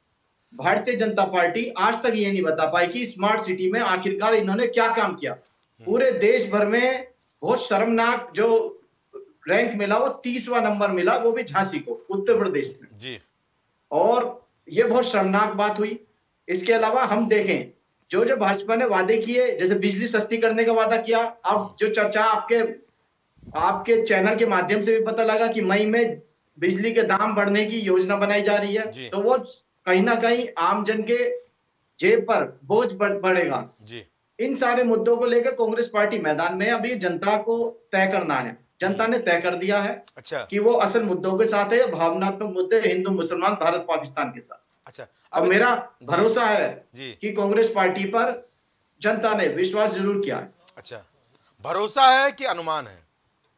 भारतीय जनता पार्टी आज तक ये नहीं बता पाई कि स्मार्ट सिटी में आखिरकार इन्होंने क्या काम किया। पूरे देश भर में बहुत शर्मनाक जो रैंक मिला वो तीसवा नंबर मिला, वो भी झांसी को, उत्तर प्रदेश में जी। और ये बहुत शर्मनाक बात हुई। इसके अलावा हम देखें जो जो भाजपा ने वादे किए, जैसे बिजली सस्ती करने का वादा किया, अब जो चर्चा आपके आपके चैनल के माध्यम से भी पता लगा कि मई में बिजली के दाम बढ़ने की योजना बनाई जा रही है, तो वो कहीं ना कहीं आमजन के जेब पर बोझ बढ़ेगा जी। इन सारे मुद्दों को लेकर कांग्रेस पार्टी मैदान में, अब ये जनता को तय करना है। जनता ने तय कर दिया है अच्छा कि वो असल मुद्दों के साथ है, भावनात्मक मुद्दे हिंदू मुसलमान भारत पाकिस्तान के साथ। अच्छा अब मेरा भरोसा है जी कि कांग्रेस पार्टी पर जनता ने विश्वास जरूर किया है। अच्छा, भरोसा है कि अनुमान है?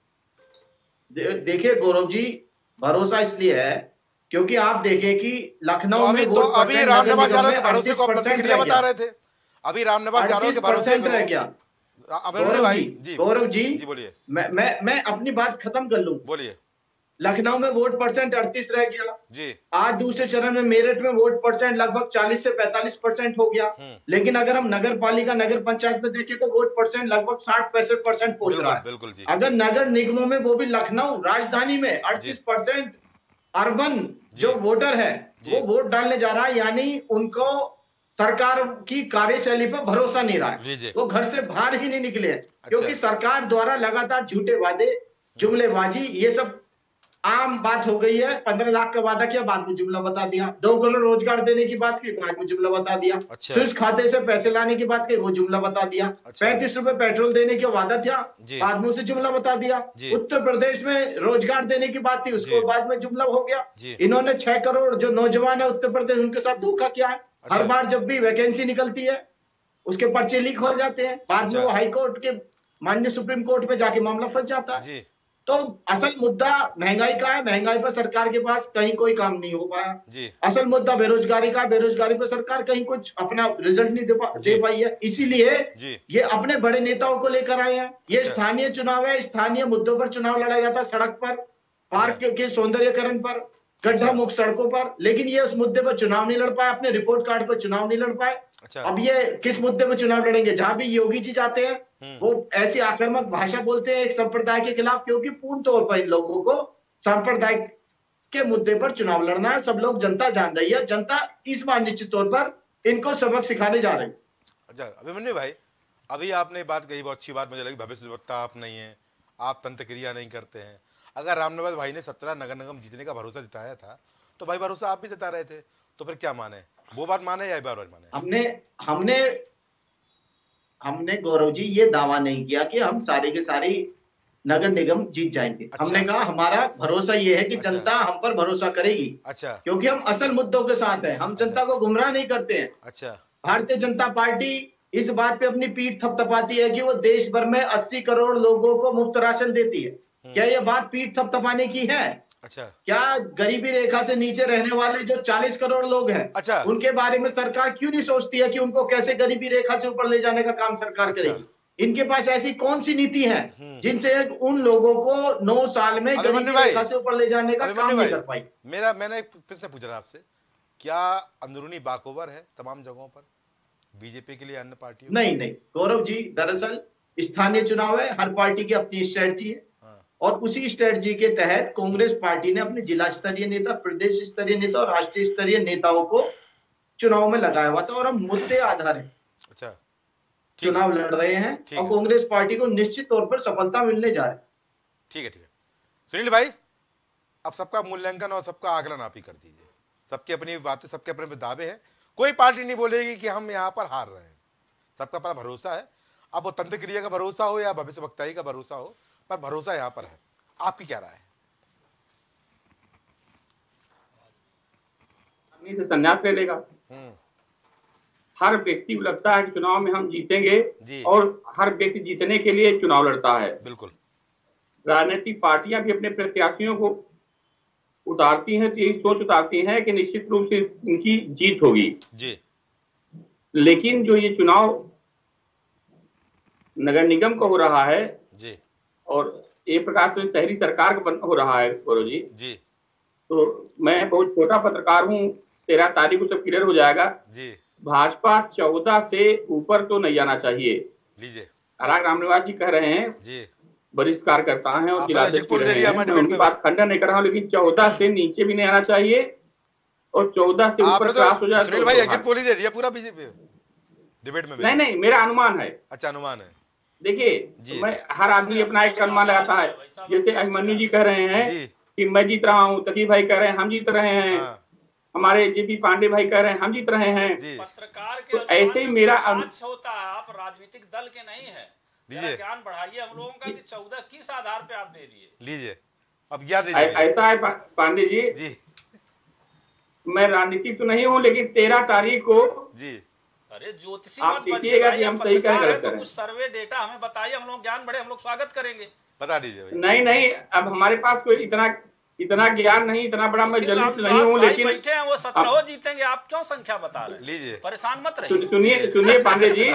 दे, देखिए गौरव जी, भरोसा इसलिए है क्योंकि आप देखें कि लखनऊ तो अभी में तो अभी रामनिवास यादव के भरोसे को आप प्रतिक्रिया बता रहे थे, अभी रामनिवास यादव के भरोसे को रह गया। गौरव भाई जी, गौरव जी जी बोलिए। मैं मैं मैं अपनी बात खत्म कर लूं। बोलिए। लखनऊ में वोट परसेंट अड़तीस रह गया जी। आज दूसरे चरण में मेरठ में वोट परसेंट लगभग चालीस से पैंतालीस परसेंट हो गया, लेकिन अगर हम नगर पालिका नगर पंचायत में देखें तो वोट परसेंट लगभग साठ पैंसठ परसेंट पहुंच रहा है। बिल्कुल जी। अगर नगर निगमों में, वो भी लखनऊ राजधानी में अड़तीस परसेंट अर्बन जो वोटर है वो वोट डालने जा रहा है, यानी उनको सरकार की कार्यशैली पर भरोसा नहीं रहा है, वो घर से बाहर ही नहीं निकले हैं। अच्छा। क्योंकि सरकार द्वारा लगातार झूठे वादे, जुमलेबाजी, ये सब आम बात हो गई है। पंद्रह लाख का वादा किया, बाद में जुमला बता दिया। दो करोड़ रोजगार देने की बात की, बाद में जुमला बता दिया। अच्छा। स्विस खाते से पैसे लाने की बात की, वो जुमला बता दिया। अच्छा। पैंतीस रुपए पेट्रोल देने का वादा था, बाद में उसे जुमला बता दिया। उत्तर प्रदेश में रोजगार देने की बात थी, उसको बाद में जुमला हो गया। इन्होंने छह करोड़ जो नौजवान है उत्तर प्रदेश, उनके साथ धोखा किया है। हर बार जब भी वैकेंसी निकलती है उसके पर्चे लीक हो जाते हैं, बाद में वो हाई कोर्ट के माननीय सुप्रीम कोर्ट में जाके मामला फंस जाता है। तो असल मुद्दा महंगाई का है, महंगाई पर सरकार के पास कहीं कोई काम नहीं हो पाया। असल मुद्दा बेरोजगारी का, बेरोजगारी पर सरकार कहीं कुछ अपना रिजल्ट नहीं दे, पा, दे पाई है। इसीलिए ये अपने बड़े नेताओं को लेकर आए हैं। ये स्थानीय चुनाव है, स्थानीय मुद्दों पर चुनाव लड़ा जाता है, सड़क पर, पार्क के सौंदर्यकरण पर, गड्ढा मुक्त सड़कों पर, लेकिन ये उस मुद्दे पर चुनाव नहीं लड़ पाए, अपने रिपोर्ट कार्ड पर चुनाव नहीं लड़ पाए। अच्छा। अब ये किस मुद्दे पर चुनाव लड़ेंगे? जहां भी योगी जी जाते हैं वो ऐसी आक्रामक भाषा बोलते हैं एक संप्रदाय के खिलाफ, क्योंकि पूर्ण तौर पर इन लोगों को सांप्रदायिक के मुद्दे पर चुनाव लड़ना है। सब लोग, जनता जान रही है, जनता इस बार निश्चित तौर पर इनको सबक सिखाने जा रही है। अच्छा अभिमन्यु भाई, अभी आपने बात कही, बहुत अच्छी बात मुझे लगी, भविष्य वक्ता आप नहीं है, आप तंत्र क्रिया नहीं करते हैं। अगर रामनिवास भाई ने सत्रह नगर निगम जीतने का भरोसा जताया था तो भाई भरोसा आप भी जता रहे थे, तो फिर क्या माने, वो बात माने या बार बार माने? हमने हमने हमने गौरव जी ये दावा नहीं किया कि हम सारे के सारे नगर निगम जीत जाएंगे। अच्छा। हमने कहा हमारा भरोसा ये है कि अच्छा। जनता हम पर भरोसा करेगी। अच्छा। क्योंकि हम असल मुद्दों के साथ हैं, हम जनता अच्छा। को गुमराह नहीं करते हैं। अच्छा। भारतीय जनता पार्टी इस बात पे अपनी पीठ थपथपाती है कि वो देश भर में अस्सी करोड़ लोगों को मुफ्त राशन देती है। क्या ये बात पीठ थपथपाने की है? अच्छा। क्या गरीबी रेखा से नीचे रहने वाले जो चालीस करोड़ लोग हैं, अच्छा। उनके बारे में सरकार क्यों नहीं सोचती है कि उनको कैसे गरीबी रेखा से ऊपर ले जाने का काम सरकार अच्छा। करेगी? इनके पास ऐसी कौन सी नीति है जिनसे उन लोगों को नौ साल में गरीबी रेखा से ऊपर ले जाने का काम नहीं कर पाई? मेरा मैंने एक प्रश्न पूछ रहा आपसे, क्या अंदरूनी बाकोवर है तमाम जगहों पर बीजेपी के लिए, अन्य पार्टियों? नहीं नहीं गौरव जी, दरअसल स्थानीय चुनाव है, हर पार्टी की अपनी स्ट्रेटजी है और उसी स्ट्रेटजी के तहत कांग्रेस पार्टी ने अपने जिला स्तरीय नेता, प्रदेश स्तरीय नेता और राष्ट्रीय स्तरीय नेताओं को चुनाव में लगाया हुआ था और हम मुद्दे आधारित अच्छा चुनाव लड़ रहे हैं और कांग्रेस पार्टी को निश्चित तौर पर सफलता मिलने जा रही है। ठीक है ठीक है सुनील भाई, अब सबका मूल्यांकन और सबका आकलन आप ही कर दीजिए। सबकी अपनी बातें, सबके अपने दावे हैं, कोई पार्टी नहीं बोलेगी कि हम यहाँ पर हार रहे हैं, सबका अपना भरोसा है। अब वो तंत्र क्रिया का भरोसा हो या भविष्य वक्ताई का भरोसा हो, पर भरोसा यहाँ पर है। आपकी क्या राय है? से संन्यास ले लेगा। हर व्यक्ति को लगता है कि चुनाव में हम जीतेंगे और हर व्यक्ति जीतने के लिए चुनाव लड़ता है। बिल्कुल। राजनीतिक पार्टियां भी अपने प्रत्याशियों को उतारती हैं तो यही सोच उतारती हैं कि निश्चित रूप से इनकी जीत होगी जी। लेकिन जो ये चुनाव नगर निगम का हो रहा है जी और एक प्रकार से शहरी सरकार का हो रहा है गौरव जी जी, तो मैं बहुत छोटा पत्रकार हूँ, तेरह तारीख को सब क्लियर हो जाएगा जी। भाजपा चौदह से ऊपर तो नहीं आना चाहिए। लीजिए, राग रामनिवास जी कह रहे हैं जी, वरिष्ठ कार्यकर्ता हैं और आप जिला एग्जिट अध्यक्ष पोल भी दे रहे दिया हैं, हमारे मैं डिबेट उनकी में बात खंडन नहीं कर रहा हूँ, लेकिन चौदह से नीचे भी नहीं आना चाहिए और चौदह से ऊपर आपने क्रॉस हो तो जाए सुनील तो भाई तो एग्जिट पोल ही दे दिया पूरा बीजेपी डिबेट में। नहीं नहीं, मेरा अनुमान है। अच्छा, अनुमान है। देखिए, जी। मैं हर आदमी अपना एक अनुमान लगाता है। जैसे अभिमन्यु जी कह रहे हैं जी। कि मैं जीत रहा हूँ, तकी भाई कह रहे हैं हम जीत रहे हैं, हाँ, हमारे जेपी पांडे भाई कह रहे हैं हम जीत रहे हैं। जी, पत्रकार के तो ऐसे ही मेरा अनु- सच होता है, आप राजनीतिक दल के नहीं है। लीजिए। ज्ञान बढ़ाइए हम लोगों का कि चौदह किस आधार पे आप दे दिए। लीजिए, अब ज्ञान ऐ- लीजिए ऐसा है पा- पांडे जी, जी, मैं राजनीतिक तो नहीं हूँ, लेकिन तेरह तारीख को जी। अरे ज्योतिषी आप मत बनिए देखिएगा भाई, कि आप हम सही पत्रकार करें, हैं, तो करें। कुछ सर्वे डेटा हमें बताइए, हम लोग ज्ञान बढ़े, हम लोग स्वागत करेंगे। बता दीजिए भाई। नहीं नहीं, अब हमारे पास कोई इतना इतना ज्ञान नहीं, इतना बड़ा मैं फिर जर्नलिस्ट नहीं रामनिवास हूँ, भाई लेकिन बैठे हैं, वो सत्रह जीतेंगे, आप क्यों संख्या बता रहे हैं? लीजिए। परेशान मत सुन- रहिए। सुनिए सुनिए पांडे जी,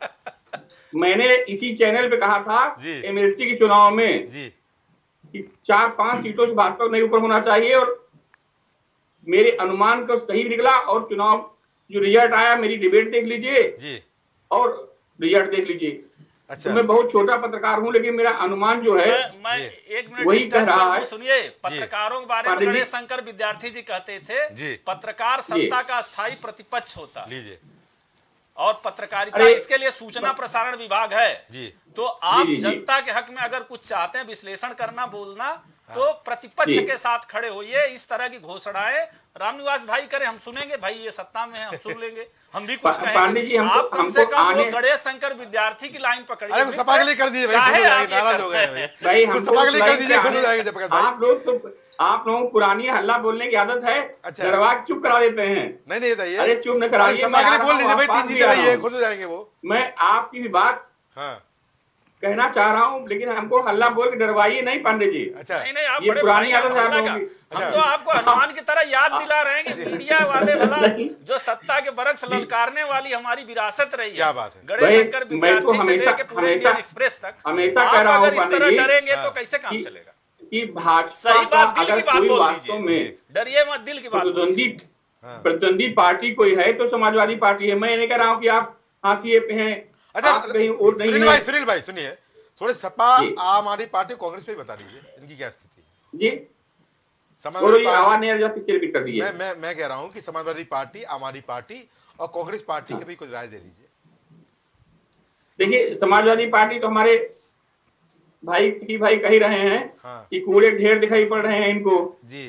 मैंने इसी चैनल पे कहा था जी। एमएलसी के चुनाव में जी, कि चार पांच सीटों से भाजपा को नहीं ऊपर होना चाहिए, और मेरे अनुमान को सही निकला। और चुनाव जो रिजल्ट आया, मेरी डिबेट देख लीजिए जी। और रिजल्ट देख लीजिए। अच्छा, तो मैं बहुत छोटा पत्रकार हूं, लेकिन मेरा अनुमान जो है मैं, मैं जी। एक मिनट वही डिस्टर्ब कह रहा कर दूं, है। सुनिए, पत्रकारों के बारे में पांडे जी। गणेश शंकर विद्यार्थी जी कहते थे जी। पत्रकार सत्ता का स्थायी प्रतिपक्ष होता है, लीजिए, और पत्रकारिता अरे, इसके लिए सूचना प्रसारण विभाग है। जी, तो आप जी, जी, जी। जनता के हक में अगर कुछ चाहते हैं विश्लेषण करना, बोलना, तो प्रतिपक्ष जी। के साथ खड़े होइए। इस तरह की घोषणाएं रामनिवास भाई करें, हम सुनेंगे, भाई ये सत्ता में है, हम सुन लेंगे, हम भी कुछ पा- पांडे जी, कहेंगे। हमको- आप कम से हमको कम वो आने- गणेश शंकर विद्यार्थी की लाइन पकड़िए। अरे सपा के लिए कर दीजिए भाई, काहे खुश हो आप जाएंगे, ये नाराज कर हो रहे गए हैं? भाई। भाई कुछ हमको सपा के लिए कर लाइन दीजिए, पे खुश हो आने- जाएंगे जयप्रकाश भाई। आप लोग तो आप लोगों को पुरानी हल्ला बोलने की आदत है, अच्छा। डरवा के चुप करा देते हैं। नहीं नहीं बताइए। अरे चुप न कराइए, सपा मैं के आ लिए रहा बोल हूँ, लीजिए भाई, आप तीन बात जीत ले रहा रही है, हूँ। खुश हो जाएंगे वो। मैं आपकी भी बात हाँ, कहना चाह रहा हूँ, लेकिन हमको हल्ला बोल के डरवाइए नहीं पांडे जी। अच्छा, नहीं नहीं, आप ये बड़े पुरानी भाई हैं, आदत है आप हल्ला लोगों का। की। हम अच्छा। तो आपको हनुमान की तरह याद दिला रहे हैं कि मीडिया वाले भला नहीं। जो सत्ता के बरक्स ललकारने वाली हमारी विरासत रही है। क्या बात है। गणेश भाई, शंकर मैं तो विद्यार्थी से हमेशा- लेके पूरे हमेशा- इंडियन एक्सप्रेस तक, हमेशा कह आप रहा हूँ अगर इस पांडे तरह जी, डरेंगे हाँ। तो कैसे काम कि- चलेगा? कि भाजपा सही का बात, दिल अगर की बात कोई बोल वास्तव दीजिए, में डरिए मत, दिल की बात बोलिए। प्रतिद्वंदी हाँ। प्रतिद्वंदी पार्टी कोई है तो समाजवादी पार्टी है। मैं ये नहीं कह रहा हूँ कि आप हाशिए पे हैं, अच्छा, आप कहीं और नहीं सुनील हैं। भाई, सुनील भाई सुनिए, थोड़े सपा, जी। आम आदमी पार्टी, कांग्रेस पे ही बता दीजिए इनकी क्या स्थिति है। जी, समाजवादी बोलो, ये आवाज नहीं आ रही, पीछे रिपीट कर दीजिए। मैं मैं मैं कह रहा हूं कि समाजवादी पार्टी, आम आदमी पार्टी और कांग्रेस पार्टी के भी कुछ राय दे दीजिए। देखिए, समाजवादी पार्टी तो हमारे भाई की भाई कह ही रहे हैं हाँ। कि कूड़े ढेर दिखाई पड़ रहे हैं इनको, जी,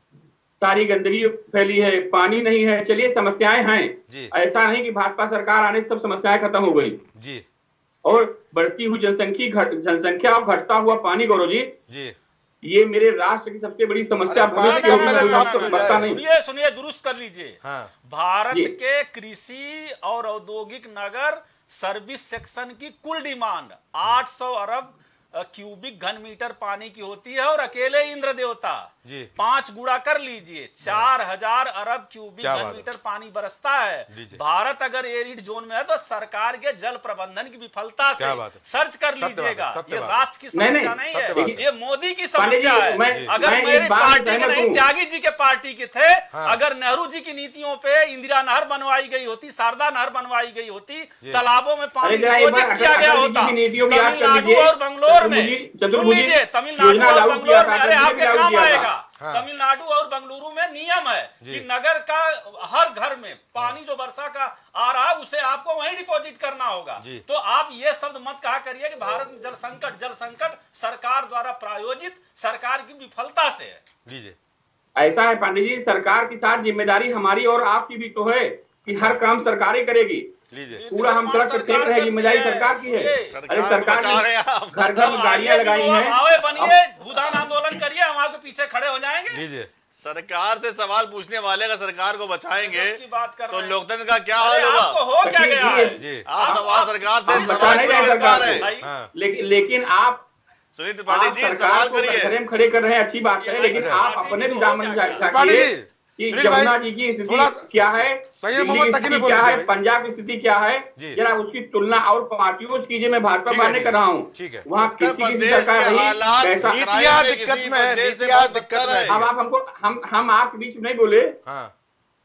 सारी गंदगी फैली है, पानी नहीं है। चलिए, समस्याएं हैं, जी, ऐसा नहीं कि भाजपा सरकार आने से सब समस्याएं खत्म हो गई। जी, और बढ़ती हुई जनसंख्या घट जनसंख्या और घटता हुआ पानी, गौरव जी, जी, ये मेरे राष्ट्र की सबसे बड़ी समस्या अरे भविष्य पानी के का रूप में मेरे कोई साथ तो बता नहीं। सुनिए सुनिए, दुरुस्त कर लीजिए। हाँ, भारत जी। के कृषि और औद्योगिक नगर सर्विस सेक्शन की कुल डिमांड आठ सौ अरब अ, क्यूबिक घन मीटर पानी की होती है, और अकेले इंद्र देवता जी, पांच गुणा कर लीजिए, चार हजार अरब क्यूबिक क्या घन बात है। मीटर पानी बरसता है। लीजिए। भारत अगर एरिड जोन में है तो सरकार के जल प्रबंधन की विफलता से क्या बात है। सर्च कर सत्य बात है, लीजिएगा। सत्य ये बात है। राष्ट्र की नहीं, समस्या नहीं, नहीं सत्य बात है, है। ये मोदी की पांडे जी, समस्या है। मैं- अगर मैं मेरी इस बात से पार्टी के सहमत नहीं, हूं। त्यागी जी के पार्टी के थे, हाँ। अगर नेहरू जी की नीतियों पे इंदिरा नहर बनवाई गई होती, शारदा नहर बनवाई गई होती, तालाबों में पानी अरे जरा एक बार डिपोजिट किया अटल- गया अटल जी होता। की नीतियों की याद कर तमिलनाडु लीजिए। और बंगलोर में, चतुर्भुजी- सुन चतुर्भुजी लीजिए, तमिलनाडु योजना और लागू बंगलोर किया में, था, अरे अटल जी आपके ने लागू काम किया था। आएगा। हाँ। तमिलनाडु और बंगलुरु में नियम है जी। कि नगर का हर घर में पानी जो वर्षा का आ रहा है उसे आपको वहीं डिपॉजिट करना होगा। जी। तो आप ये शब्द मत कहा करिए कि भारत में जल संकट, जल संकट सरकार द्वारा प्रायोजित, सरकार की विफलता से है। लीजिए, ऐसा है पांडे जी, सरकार के साथ जिम्मेदारी हमारी और आपकी भी तो है कि हर काम सरकार ही करेगी। लीजिए, पूरा हम सड़क पे फेंक रहे हैं, जिम्मेदारी सरकार की है। अरे सरकार को सरकार बचा रहे ने हैं आप। घर घर में गाड़ियां लगाई हैं। भावे बनिए, भूदान आंदोलन करिए, हम आपके पीछे खड़े हो जाएंगे। लीजिए, सरकार से सवाल पूछने वाले अगर सरकार को बचाएंगे की बात कर तो रहे हैं। लोकतंत्र का क्या अरे हाल आपको होगा। हो क्या गया है? जी, आज सवाल सरकार से हम सवाल बचा नहीं क्यों रहे नहीं कर पा सरकार रहे को। हैं? हाँ, लेकिन लेकिन आप सुनील त्रिपाठी आप जी सरकार सवाल को करिए। कटघरे में खड़े कर रहे हैं, अच्छी बात है, लेकिन अच्छा। आप अपने भी दामन त्रिपाठी जी, झाँकिए कि सुनील भाई, जमुना जी की स्थिति थोड़ा क्या है, सही दिल्ली मोहम्मद की तकी में स्थिति बोल क्या दीजिए है, भाई। पंजाब की स्थिति क्या है, जी। जरा उसकी तुलना और पार्टियों से कीजिए। मैं भाजपा ठीक है, मानने ठीक कर है, रहा हूँ, ठीक है। वहाँ उत्तर किसी की प्रदेश सरकार के रही, हालात कैसा- नीतियाँ नीतियाँ दिक्कत किसी में है, प्रदेश से नीतियाँ बहुत दिक्कत बदतर में है। है। अब आप हमको हम हम आपके बीच में नहीं बोले, हाँ,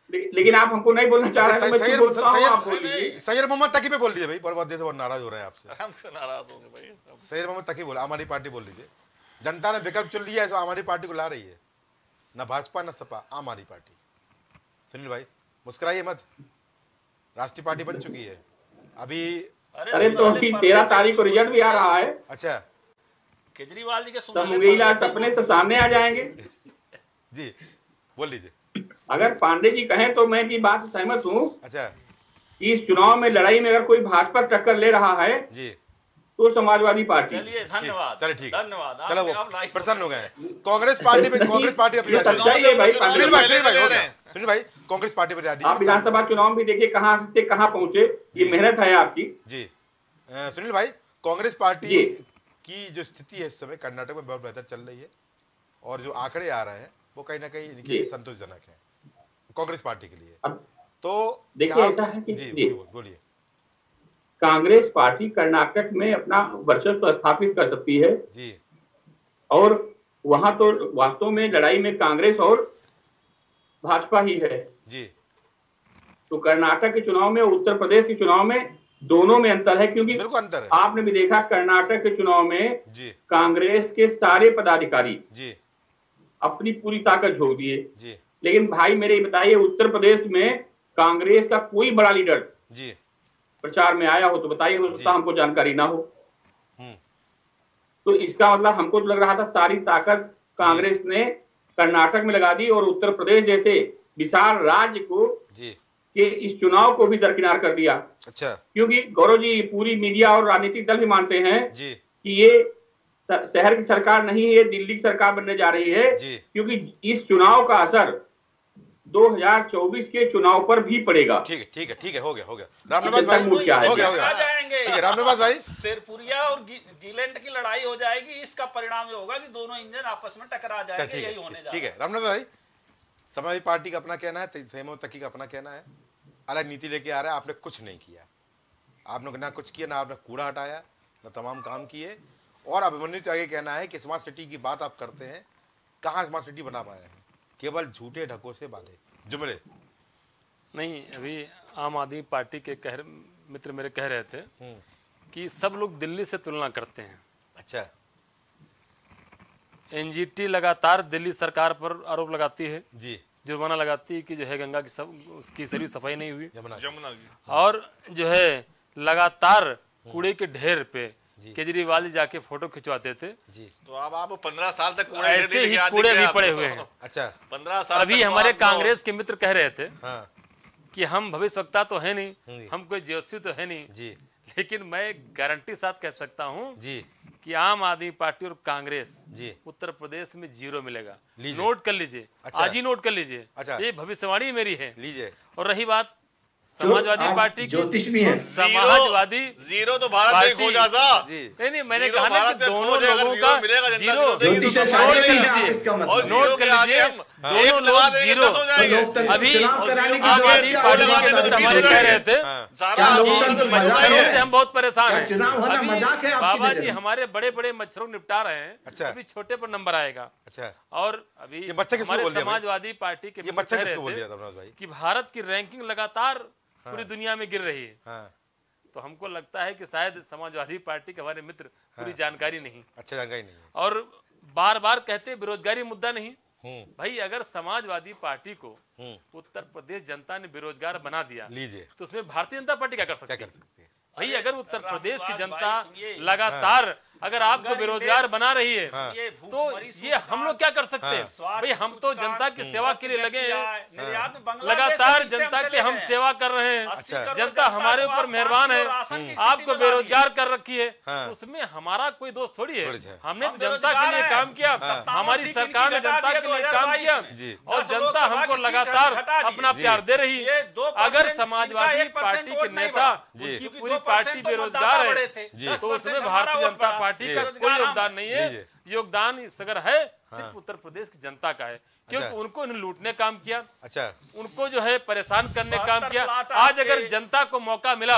लेकिन आप हमको नहीं बोलना चाह रहे हैं, मैं क्यों बोलता हूं, आप बोल लीजिए। सैयद मोहम्मद तकी पे बोल दीजिए भाई, बहुत देर से बहुत नाराज हो रहे हैं आपसे। हम क्यों नाराज होंगे भाई? सैयद मोहम्मद तकी बोला, आम आदमी पार्टी बोल लीजिए। जनता ने विकल्प चुन लिया है, तो आम आदमी पार्टी को ला रही है, ना भाजपा ना सपा, आम आदमी पार्टी। सुनील भाई मुस्कुराइए मत, राष्ट्रीय पार्टी बन चुकी है अभी। अरे तो अभी तेरह तारीख को रिजल्ट भी आ रहा है। अच्छा, केजरीवाल जी के सपने तो सामने आ जाएंगे। जी बोल लीजिए। अगर पांडे जी कहें तो मैं की बात से सहमत हूँ। अच्छा, कि इस चुनाव में लड़ाई में अगर कोई भाजपा टक्कर ले रहा है जी तो समाजवादी पार्टी। चलिए धन्यवाद, चलिए ठीक, धन्यवाद, चलो वो प्रसन्न हो गए। कांग्रेस पार्टी में, कांग्रेस पार्टी अपनी सुनील भाई सुनील भाई सुनील भाई कांग्रेस पार्टी पर आप विधानसभा चुनाव भी देखिए कहाँ से कहाँ पहुंचे, ये मेहनत है आपकी। जी सुनील भाई, कांग्रेस पार्टी की जो स्थिति है इस समय कर्नाटक में बहुत बेहतर चल रही है, और जो आंकड़े आ रहे हैं वो कहीं ना कहीं इनके लिए संतोषजनक है कांग्रेस पार्टी के लिए। तो देखिए ऐसा है कि जी बोलिए, कांग्रेस पार्टी कर्नाटक में अपना वर्चस्व स्थापित कर सकती है जी, और वहां तो वास्तव में लड़ाई में कांग्रेस और भाजपा ही है जी। तो कर्नाटक के चुनाव में, उत्तर प्रदेश के चुनाव में दोनों में अंतर है, क्योंकि बिल्कुल अंतर है। आपने भी देखा कर्नाटक के चुनाव में जी कांग्रेस के सारे पदाधिकारी जी अपनी पूरी ताकत झोंक दिए जी, लेकिन भाई मेरे बताइए उत्तर प्रदेश में कांग्रेस का कोई बड़ा लीडर जी प्रचार में आया हो तो बताइए, हो सकता हमको जानकारी ना हो। तो इसका मतलब हमको तो लग रहा था सारी ताकत कांग्रेस ने कर्नाटक में लगा दी और उत्तर प्रदेश जैसे विशाल राज्य को जी के इस चुनाव को भी दरकिनार कर दिया। अच्छा, क्योंकि गौरव जी, पूरी मीडिया और राजनीतिक दल भी मानते हैं जी कि ये शहर की सरकार नहीं है, ये दिल्ली की सरकार बनने जा रही है जी, क्योंकि इस चुनाव का असर दो हज़ार चौबीस के चुनाव पर भी पड़ेगा। ठीक है ठीक है ठीक है, हो गया हो गया रामनिवास भाई, मूड क्या है? हो गया हो गया जाएंगे। ठीक है रामनिवास भाई, शेरपुरिया और गीलैंड की लड़ाई हो जाएगी, इसका परिणाम ये होगा कि दोनों इंजन आपस में टकरा जाएंगे, यही होने जा रहा है। ठीक है रामनिवास भाई, समाजवादी पार्टी का अपना कहना है, सहमत तकी का अपना कहना है, अलग नीति लेके आ रहा है, आपने कुछ नहीं किया, आपने ना कुछ किया, ना आपने कूड़ा हटाया, ना तमाम काम किए, और अभिमन्यु तो आगे कहना है कि स्मार्ट सिटी की बात आप करते हैं, कहाँ स्मार्ट सिटी बना पाए हैं, केवल झूठे ढकों से बांधे जुमले। नहीं, अभी आम आदमी पार्टी के कह मित्र मेरे कह रहे थे कि सब लोग दिल्ली से तुलना करते हैं। अच्छा, एनजीटी लगातार दिल्ली सरकार पर आरोप लगाती है, जी, जुर्माना लगाती है कि जो है गंगा की सब उसकी सही सफाई नहीं हुई, यमुना जमुना की, और जो है लगातार कूड़े के ढेर पे केजरीवाल जी जाके फोटो खिंचवाते थे जी। तो अब आप पंद्रह साल तक कूड़े ऐसे ही कूड़े भी पड़े हुए हैं। अच्छा, पंद्रह साल अभी हमारे कांग्रेस के मित्र कह रहे थे हाँ कि हम भविष्यवक्ता तो है नहीं, हम कोई जेएसयू तो है नहीं जी, लेकिन मैं गारंटी साथ कह सकता हूं जी कि आम आदमी पार्टी और कांग्रेस जी उत्तर प्रदेश में जीरो मिलेगा। लीजिए। नोट कर लीजिए, अच्छा। आज ही नोट कर लीजिए, अच्छा। ये भविष्यवाणी मेरी है। लीजिए। और रही बात समाजवादी आप पार्टी की, ज्योतिष भी हैं। तो समाजवादी जीरो तो भारत में खो जाता। जी, नहीं नहीं मैंने जीरो कहा ना भारत कि में दोनों खो जाएगा, लोगों जीरो का मिलेगा, जनता जीरो जीरो देगी, ज्योतिष तो है, सब नोट शायद कर नहीं है, लीजिए, इसका मतलब। और नोट जीरो कर के आगे लीजिए, हम दोनों एक लगा लोग देंगे, जीरो। दस हो जाएंगे। लोकतंत्र अभी चुनाव कराने की आम जरूरत आदमी क्या पार्टी है? के मित्र हमारे कह रहे थे सारा क्या आंदोलन लोकतंत्र तो मजाक मजबूरी मच्छरों है? से हम बहुत परेशान क्या हैं। चुनाव होना अभी मजाक है आपकी बाबा नजर जी में? हमारे बड़े बड़े मच्छरों को निपटा रहे हैं, अच्छा। अभी छोटे पर नंबर आएगा। अच्छा, और अभी ये मच्छर किसको हमारे बोल दिया भाई? समाजवादी पार्टी के ये मित्र मच्छर कह किसको बोल रहे दिया थे रामनाथ भाई? कि भारत की रैंकिंग लगातार पूरी दुनिया में गिर रही है। हाँ, तो हमको लगता है कि शायद समाजवादी पार्टी के हमारे मित्र पूरी जानकारी नहीं, अच्छा जानकारी नहीं है। और बार बार कहते बेरोजगारी मुद्दा नहीं। हम्म, भाई अगर समाजवादी पार्टी को हम्म, उत्तर प्रदेश जनता ने बेरोजगार बना दिया लीजिए, तो उसमें भारतीय जनता पार्टी क्या कर क्या सकती कर है? सकते हैं? भाई अगर उत्तर प्रदेश की रामनिवास जनता भाई सुनिए, लगातार अगर आपको गरीब बेरोजगार देश, बना रही है हाँ। ये तो भूखमरी ये सूचकांक, हम लोग क्या कर सकते हैं? स्वास्थ्य भाई हम तो सूचकांक, जनता की सेवा के लिए लगे हैं, निर्यात में बांग्लादेश लगातार से नीचे जनता चले की हम गए। सेवा कर रहे हैं, अस्सी करोड़ जनता हमारे को ऊपर आप मेहरबान पाँच है, किलो राशन की स्थिति आपको में डालिए। बेरोजगार कर रखी है, हाँ। तो उसमें हमारा कोई दोष थोड़ी है। थोड़ी है। हमने हम तो जनता के बेरोजगार लिए हैं। काम किया, सत्तावन हमारी सीट सरकार ने इनकी घटा जनता दिया के लिए दो काम हज़ार किया, बाईस जी। और दस जनता लोकसभा हमको की सीट लगातार घटा दी। अपना जी। प्यार दे रही ये है। दो अगर परसेंट समाजवादी इनका एक पार्टी परसेंट के वोट नहीं नेता बढ़ा। जी। उनकी क्योंकि पूरी दो पार्टी परसेंट तो बेरोजगार मतदाता है, बढ़े थे। जी। दस तो उसमें परसेंट हमारा भारतीय वोट जनता बढ़ा। पार्टी का जी। कोई योगदान नहीं है। जी। योगदान अगर है सिर्फ उत्तर प्रदेश की जनता का है, क्योंकि अच्छा। उनको इन्हें लूटने काम किया, अच्छा, उनको जो है परेशान करने काम बहत्तर किया। प्लाट आज अगर आपके- जनता को मौका मिला तो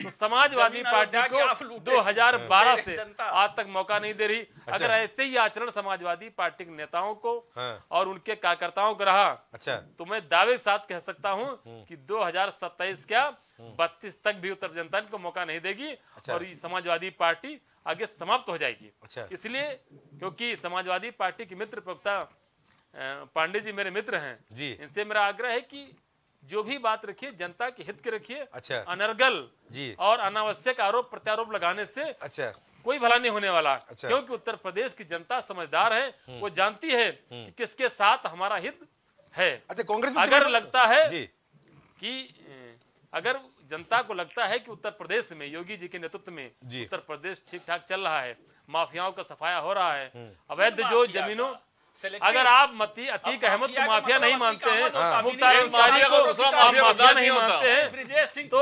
तो समाजवादी पार्टी को दो हज़ार बारह से आज तक मौका नहीं दे रही। अगर ऐसे ही आचरण समाजवादी पार्टी के नेताओं को और उनके कार्यकर्ताओं को रहा, अच्छा, तो मैं दावे के साथ कह सकता हूं कि दो हज़ार सत्ताईस क्या बत्तीस तक भी उत्तर जनता को मौका नहीं देगी। अच्छा। और ये समाजवादी पार्टी आगे समाप्त हो जाएगी। अच्छा। इसलिए क्योंकि समाजवादी पार्टी के मित्र प्रवक्ता पांडे जी मेरे मित्र हैं जी, इनसे मेरा आग्रह है कि जो भी बात रखिए जनता के हित के रखिए। अच्छा। अनर्गल जी और अनावश्यक आरोप प्रत्यारोप लगाने से अच्छा कोई भला नहीं होने वाला। अच्छा। क्योंकि उत्तर प्रदेश की जनता समझदार है, वो जानती है कि किसके साथ हमारा हित है। अच्छा, कांग्रेस अगर लगता है जी कि अगर जनता को लगता है कि उत्तर प्रदेश में योगी जी के नेतृत्व में उत्तर प्रदेश ठीक ठाक चल रहा है, माफियाओं का सफाया हो रहा है, अवैध जो जमीनों, अगर आप मती अतीक अहमद को माफिया नहीं मानते हैं, मुख्तार अंसारी को आप माफिया नहीं मानते हैं, तो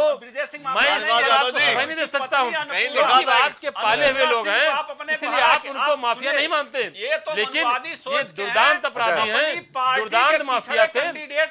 मैं नहीं दे सकता हूँ क्योंकि आपके पाले हुए लोग हैं, इसलिए आप उनको माफिया नहीं मानते। लेकिन ये दुर्दांत अपराधी हैं, दुर्दांत माफिया थे,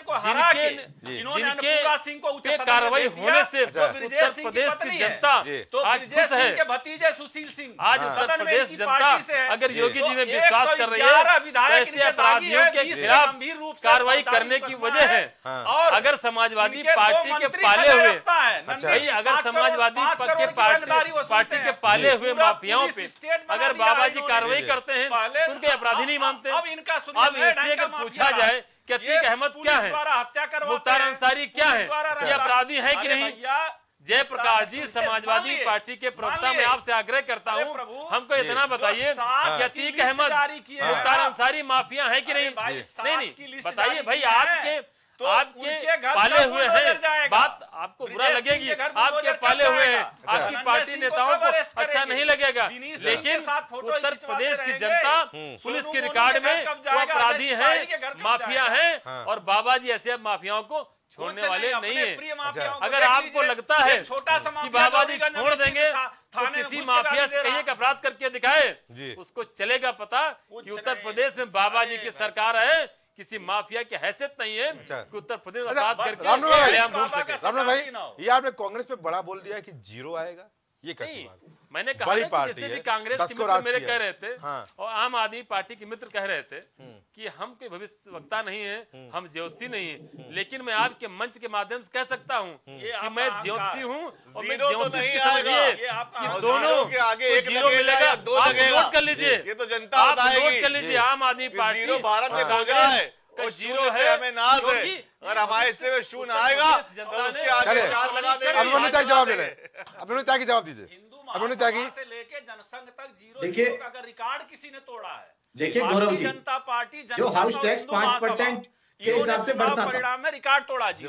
जिनके पे कार्रवाई होने से उत्तर प्रदेश की जनता आज खुश है। भतीजे सुशील सिंह आज उत्तर प्रदेश जनता अगर योगी जी में विश्वास कर रही है, ऐसे अपराधियों के खिलाफ कार्रवाई करने की वजह है। और अगर समाजवादी पार्टी के पाले हुए भाई अगर समाजवादी के पार्टी के पाले हुए माफियाओं पे अगर बाबा जी कार्रवाई करते हैं तो उनके अपराधी नहीं मानते। अब इससे अगर पूछा जाए कि अतीक अहमद क्या है, मुख्तार अंसारी क्या है, ये अपराधी है कि नहीं? जयप्रकाश जी, समाजवादी पार्टी के प्रवक्ता, मैं आपसे आग्रह करता हूं, हमको इतना बताइए कि अतीक अहमद मुख्तार अंसारी माफिया है कि नहीं? नहीं नहीं बताइए भाई, आपके तो आपके पाले हुए हैं, बात आपको बुरा लगेगी, आपके पाले हुए हैं, आपकी पार्टी नेताओं को अच्छा नहीं लगेगा, लेकिन उत्तर प्रदेश की जनता पुलिस के रिकॉर्ड में वो अपराधी हैं, माफिया हैं, और बाबा जी ऐसे माफियाओं को छोड़ने वाले नहीं है। अगर आपको लगता है कि बाबा जी छोड़ देंगे तो किसी माफिया से कहिए अपराध करके दिखाए, उसको चलेगा पता कि उत्तर प्रदेश में बाबा जी की सरकार है, किसी माफिया की हैसियत नहीं है कि उत्तर प्रदेश अपराध करके कल्याण ढूंढ सके। रामनाथ भाई, ये आपने कांग्रेस पे बड़ा बोल दिया कि जीरो आएगा, ये कैसी बात? मैंने कहा कि जैसे भी कांग्रेस के मित्र मेरे कह रहे थे और आम आदमी पार्टी के मित्र कह रहे थे कि हम कोई भविष्यवक्ता नहीं है, हम ज्योतिषी नहीं है, लेकिन मैं आपके मंच के माध्यम से कह सकता हूँ कि मैं ज्योतिषी हूँ और मैं ज्योतिषी कि दोनों के आगे एक जीरो मिलेगा, दो नोट कर लीजिए, ये तो जनता आप नोट कर लीजिए। आम आदमी पार्टी भारत में खोजा है और जीरो है, हमें नाज है, अगर हमारे हिस्से में शून्य आएगा तो उसके आगे चार लगा देंगे। अब जवाब दे रहे अब जवाब दीजिए। से लेके जनसंघ तक जीरो जीरो का अगर रिकॉर्ड किसी ने तोड़ा है, देखिए भारतीय जनता पार्टी जो हाउस टैक्स पाँच परसेंट के हिसाब से बढ़ता परिणाम में रिकॉर्ड तोड़ा जी।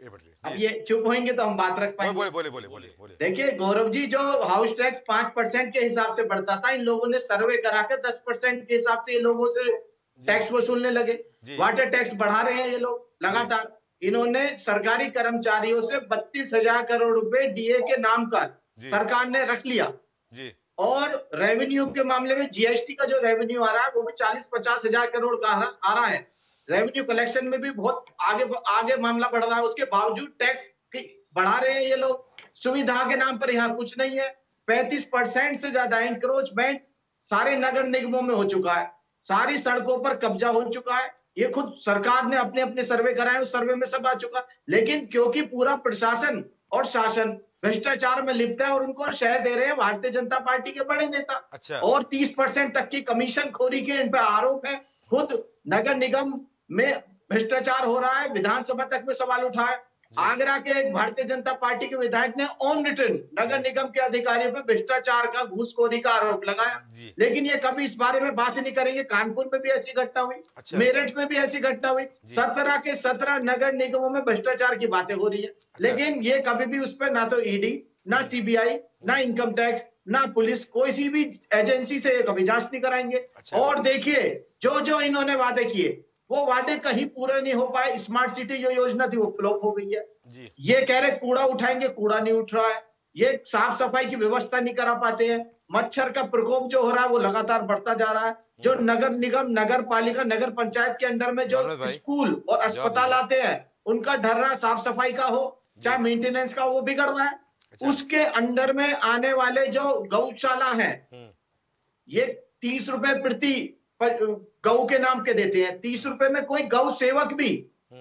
अब ये चुप होंगे तो हम बात रख पाएंगे। बोले बोले बोले बोले बोले देखिए गौरव जी, जो हाउस टैक्स पाँच परसेंट के हिसाब से बढ़ता था, इन लोगों ने सर्वे करा के दस परसेंट के हिसाब से ये लोगों से टैक्स वसूलने लगे। वाटर टैक्स बढ़ा रहे हैं ये लोग लगातार। इन्होंने सरकारी कर्मचारियों से बत्तीस हजार करोड़ रुपए डीए के नाम पर सरकार ने रख लिया जी। और रेवेन्यू के मामले में जीएसटी का जो रेवेन्यू आ रहा है वो भी चालीस पचास हजार करोड़ का आ रहा है। रेवेन्यू कलेक्शन में भी बहुत आगे आगे मामला बढ़ रहा है, उसके बावजूद टैक्स बढ़ा रहे हैं ये लोग। सुविधा के नाम पर यहाँ कुछ नहीं है। पैंतीस परसेंट से ज्यादा एनक्रोचमेंट सारे नगर निगमों में हो चुका है, सारी सड़कों पर कब्जा हो चुका है। ये खुद सरकार ने अपने अपने सर्वे कराए, उस सर्वे में सब आ चुका। लेकिन क्योंकि पूरा प्रशासन और शासन भ्रष्टाचार में लिप्त है और उनको शह दे रहे हैं भारतीय जनता पार्टी के बड़े नेता। अच्छा। और तीस परसेंट तक की कमीशन खोरी के इन पर आरोप है। खुद नगर निगम में भ्रष्टाचार हो रहा है, विधानसभा तक में सवाल उठाया। आगरा के एक भारतीय जनता पार्टी के विधायक ने ऑन रिटर्न नगर निगम के अधिकारियों पर भ्रष्टाचार का, घूसखोरी का आरोप लगाया। लेकिन ये कभी इस बारे में बात नहीं करेंगे। कानपुर में भी ऐसी घटना हुई। अच्छा। मेरठ में भी ऐसी घटना हुई। सत्रह के सत्रह नगर निगमों में भ्रष्टाचार की बातें हो रही है। अच्छा। लेकिन ये कभी भी उस पर ना तो ईडी, ना सीबीआई, ना इनकम टैक्स, ना पुलिस, कोई सी भी एजेंसी से कभी जांच नहीं कराएंगे। अच्छा। और देखिए जो जो इन्होंने वादे किए वो वादे कहीं पूरे नहीं हो पाए। स्मार्ट सिटी जो योजना थी वो फ्लॉप हो गई है जी। ये कह रहे कूड़ा उठाएंगे, कूड़ा नहीं उठ रहा है। ये साफ सफाई की व्यवस्था नहीं करा पाते हैं। मच्छर का प्रकोप जो हो रहा है वो लगातार बढ़ता जा रहा है। जो नगर निगम, नगर पालिका, नगर पंचायत के अंदर में जो स्कूल और अस्पताल आते हैं उनका ढर्रा साफ सफाई का हो चाहे मेंटेनेंस का, वो बिगड़ रहा है। उसके अंडर में आने वाले जो गौशाला है, ये तीस रुपए प्रति गौ के नाम के देते हैं। तीस रुपए में कोई गौ सेवक भी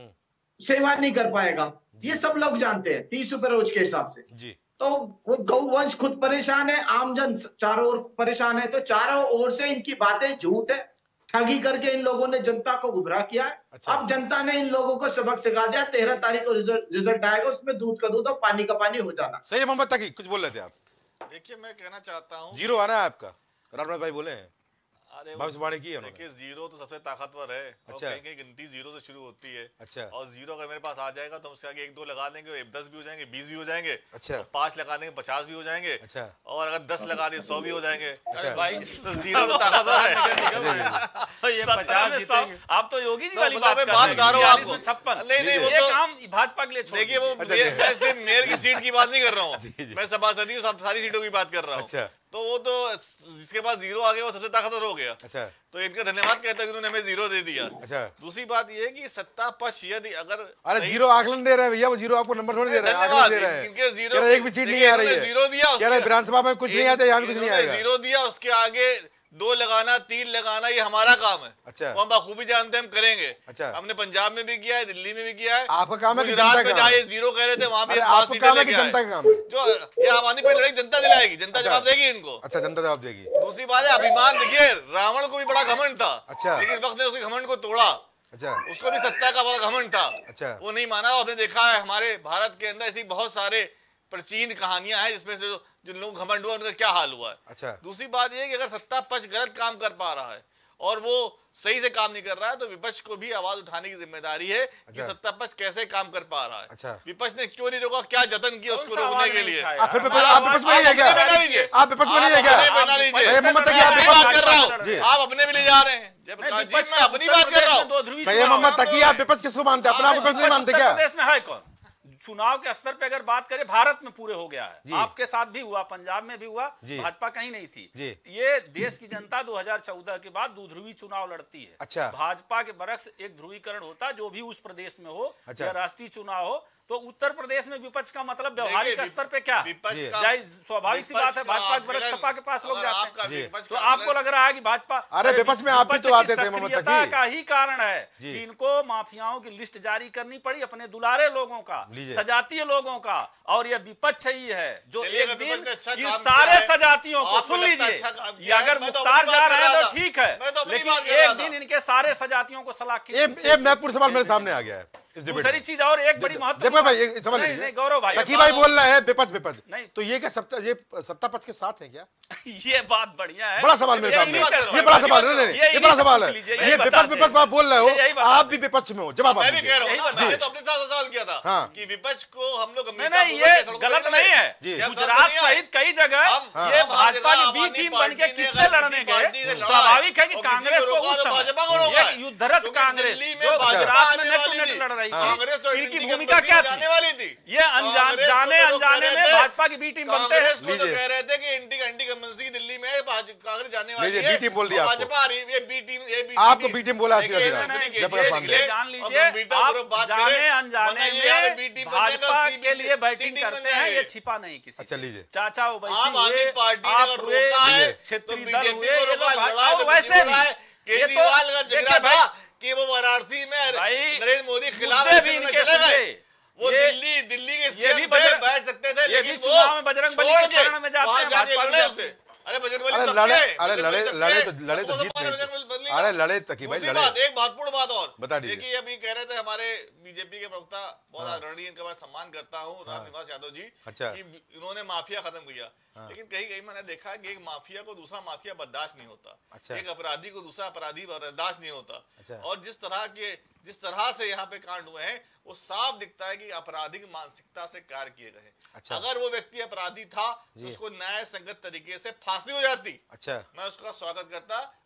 सेवा नहीं कर पाएगा, ये सब लोग जानते हैं, तीस रुपए रोज के हिसाब से जी। तो वो गौवंश खुद परेशान है, आमजन चारों ओर परेशान है। तो चारों ओर से इनकी बातें झूठ है, ठगी करके इन लोगों ने जनता को गुमराह किया है। अच्छा। अब जनता ने इन लोगों को सबक सिखा दिया। तेरह तारीख को रिजल्ट आएगा, उसमें दूध का दूध और पानी का पानी हो जाना। सही है मोहम्मद तकी, कुछ बोल रहे थे आप। देखिए मैं कहना चाहता हूँ, जीरो आना है आपका, रामनाथ भाई बोले हैं। अरे भविष्यवाणी की है देखिए, जीरो तो सबसे ताकतवर है। अच्छा। और कहीं गिनती जीरो से शुरू होती है। अच्छा। और जीरो अगर मेरे पास आ जाएगा तो उसके आगे एक दो लगा देंगे, दस भी हो जाएंगे, बीस भी हो जाएंगे। अच्छा। पांच लगा देंगे, पचास भी हो जाएंगे। अच्छा। और अगर दस लगा दें सौ भी हो जाएंगे। अच्छा। भाई तो जीरो तो ताकतवर है। ये पचास आप तो योगी जी वाली बात कर रहे हैं। छप्पन नहीं नहीं, वो काम भाजपा के लिए देखिए, वो मैं मेयर की सीट की बात नहीं कर रहा हूँ, मैं सभासदी सारी सीटों की बात कर रहा हूँ। तो वो तो जिसके पास जीरो आ गया वो सबसे ताकतवर हो गया। अच्छा। तो इनका धन्यवाद कहता है कि उन्होंने हमें जीरो दे दिया। अच्छा। दूसरी बात ये है कि सत्ता पक्ष यदि अगर अरे जीरो आकलन दे रहा है भैया, वो जीरो आपको नंबर थोड़ी दे रहा है, आकलन दे रहा है। इनके जीरो एक भी सीट नहीं आ रही है, जीरो दिया, कह रहे विधानसभा में कुछ नहीं आता, यहाँ भी कुछ नहीं आएगा। जीरो दिया, उसके आगे दो लगाना, तीन लगाना, ये हमारा काम है। अच्छा। वो हम बखूबी जानते हैं, हम करेंगे। अच्छा। हमने पंजाब में भी किया है, दिल्ली में भी किया है। आपका काम है कि जनता का काम है। जीरो कह रहे थे वहां भी आपका काम है कि जनता का काम है। जो ये आम आदमी पार्टी जनता दिलाएगी, जनता जवाब देगी इनको। अच्छा, जनता जवाब देगी। दूसरी बात है अभिमान। देखिए, रावण को भी बड़ा घमंड था। अच्छा। लेकिन वक्त ने उसके घमंड को तोड़ा। अच्छा। उसको भी सत्ता का बड़ा घमंड था। अच्छा। वो नहीं माना। आपने देखा है हमारे भारत के अंदर ऐसी बहुत सारे प्राचीन कहानियां हैं जिसमें से जो लोग घमंड हुआ उनका क्या हाल हुआ है। अच्छा। दूसरी बात यह है कि अगर सत्ता पक्ष गलत काम कर पा रहा है और वो सही से काम नहीं कर रहा है तो विपक्ष को भी आवाज उठाने की जिम्मेदारी है। अच्छा। कि सत्ता पक्ष कैसे काम कर पा रहा है। अच्छा। विपक्ष ने क्यों नहीं रोका, क्या जतन किया उसको रोकने के लिए। आप विपक्ष में नहीं है क्या? आप विपक्ष में नहीं है क्या? आप अपने भी ले जा रहे हैं। जब मैं अपनी बात कर रहा हूँ, मोहम्मद तकी, आप विपक्ष किसको मानते हैं? अपना विपक्ष नहीं मानते क्या? प्रदेश में है कौन? चुनाव के स्तर पे अगर बात करें, भारत में पूरे हो गया है। आपके साथ भी हुआ, पंजाब में भी हुआ, भाजपा कहीं नहीं थी। ये देश की जनता दो हज़ार चौदह के बाद दो ध्रुवी चुनाव लड़ती है। अच्छा। भाजपा के बरक्स एक ध्रुवीकरण होता है, जो भी उस प्रदेश में हो। अच्छा। या राष्ट्रीय चुनाव हो, तो उत्तर प्रदेश में विपक्ष का मतलब व्यवहारिक स्तर पे क्या? स्वाभाविक सी बात है, भाजपा के बरक्स सपा के पास लोग जाते हैं। तो आपको लग रहा है कि भाजपा, अरे विपक्ष में आप भी तो आते थे, सक्रियता का ही कारण है कि इनको माफियाओं की लिस्ट जारी करनी पड़ी, अपने दुलारे लोगों का, सजातीय लोगों का। और ये विपक्ष ही है जो एक दिन ये सारे सजातियों को, सुन लीजिए, ये अगर मुख्तार जा रहे हैं तो ठीक है, लेकिन एक दिन इनके सारे सजातियों को सलाह की। महत्वपूर्ण सवाल मेरे सामने आ गया है। दूसरी चीज और एक बड़ी महत्वपूर्ण भाई, ये समझ लीजिए, गौरव भाई, तकी भाई बोल रहे हैं विपक्ष विपक्ष नहीं, तो ये क्या सत्ता, ये सत्ता पक्ष के साथ है क्या? ये बात बढ़िया है, बड़ा सवाल मेरे सामने, ये बड़ा सवाल है, ये बड़ा सवाल है। ये विपक्ष विपक्ष आप बोल रहे हो, आप भी विपक्ष में हो, जवाब मैं भी कह रहा हूं। मैंने तो अपने साथ सवाल किया था कि विपक्ष को हम लोग नहीं नहीं, ये गलत नहीं है। गुजरात सहित कई जगह ये भाजपा की बी टीम बन के किससे लड़ने गए? स्वाभाविक है कि कांग्रेस को उस समय युद्धरत कांग्रेस जो गुजरात में नेट टू नेट लड़ रही थी, इनकी भूमिका क्या थी? ये अनजान जाने अनजाने में भाजपा की बी टीम बनते हैं। तो कह रहे थे कि एंटी एंटी कम्युनिस्ट दिल्ली में कांग्रेस जाने वाली है, बी टीम बोल दिया भाजपा ये बी टीम, ये बी आपको बी टीम बोला जान लीजिए, आप जाने अनजाने में भाजपा के लिए बैटिंग करते हैं, ये छिपा नहीं किसी से। चाचा ओवैसी हुए, आप हुए, क्षेत्रीय दल हुए, ये लोग वैसे केजरीवाल का झगड़ा था कि वो वाराणसी में नरेंद्र मोदी खिलाफ भी इनके सुने। वो दिल्ली दिल्ली के ये भी बैठ सकते थे, लेकिन चुनाव में बजरंग बली के शरण में जाते हैं भाजपा। अरे बजरंग बली अरे लड़े अरे लड़े लड़े तो लड़े तो जीत नहीं। अरे लड़े तकी भाई लड़े। एक महत्वपूर्ण बात और बता दीजिए। देखिए अभी कह रहे थे हमारे बीजेपी के प्रवक्ता, बहुत आदरणीय, इनका मैं सम्मान करता हूँ, रामनिवास यादव जी, कि इन्होंने माफिया खत्म किया। लेकिन कहीं कहीं मैंने देखा कि एक माफिया को दूसरा माफिया बर्दाश्त नहीं होता। अच्छा। एक अपराधी को दूसरा अपराधी बर्दाश्त नहीं होता। अच्छा। और जिस तरह के जिस तरह से यहाँ पे कांड हुए हैं, वो साफ दिखता है कि आपराधिक मानसिकता से कार्य किए गए। अच्छा। अगर वो व्यक्ति अपराधी था तो उसको न्याय संगत तरीके से फांसी हो जाती। अच्छा। मैं उसका स्वागत करता,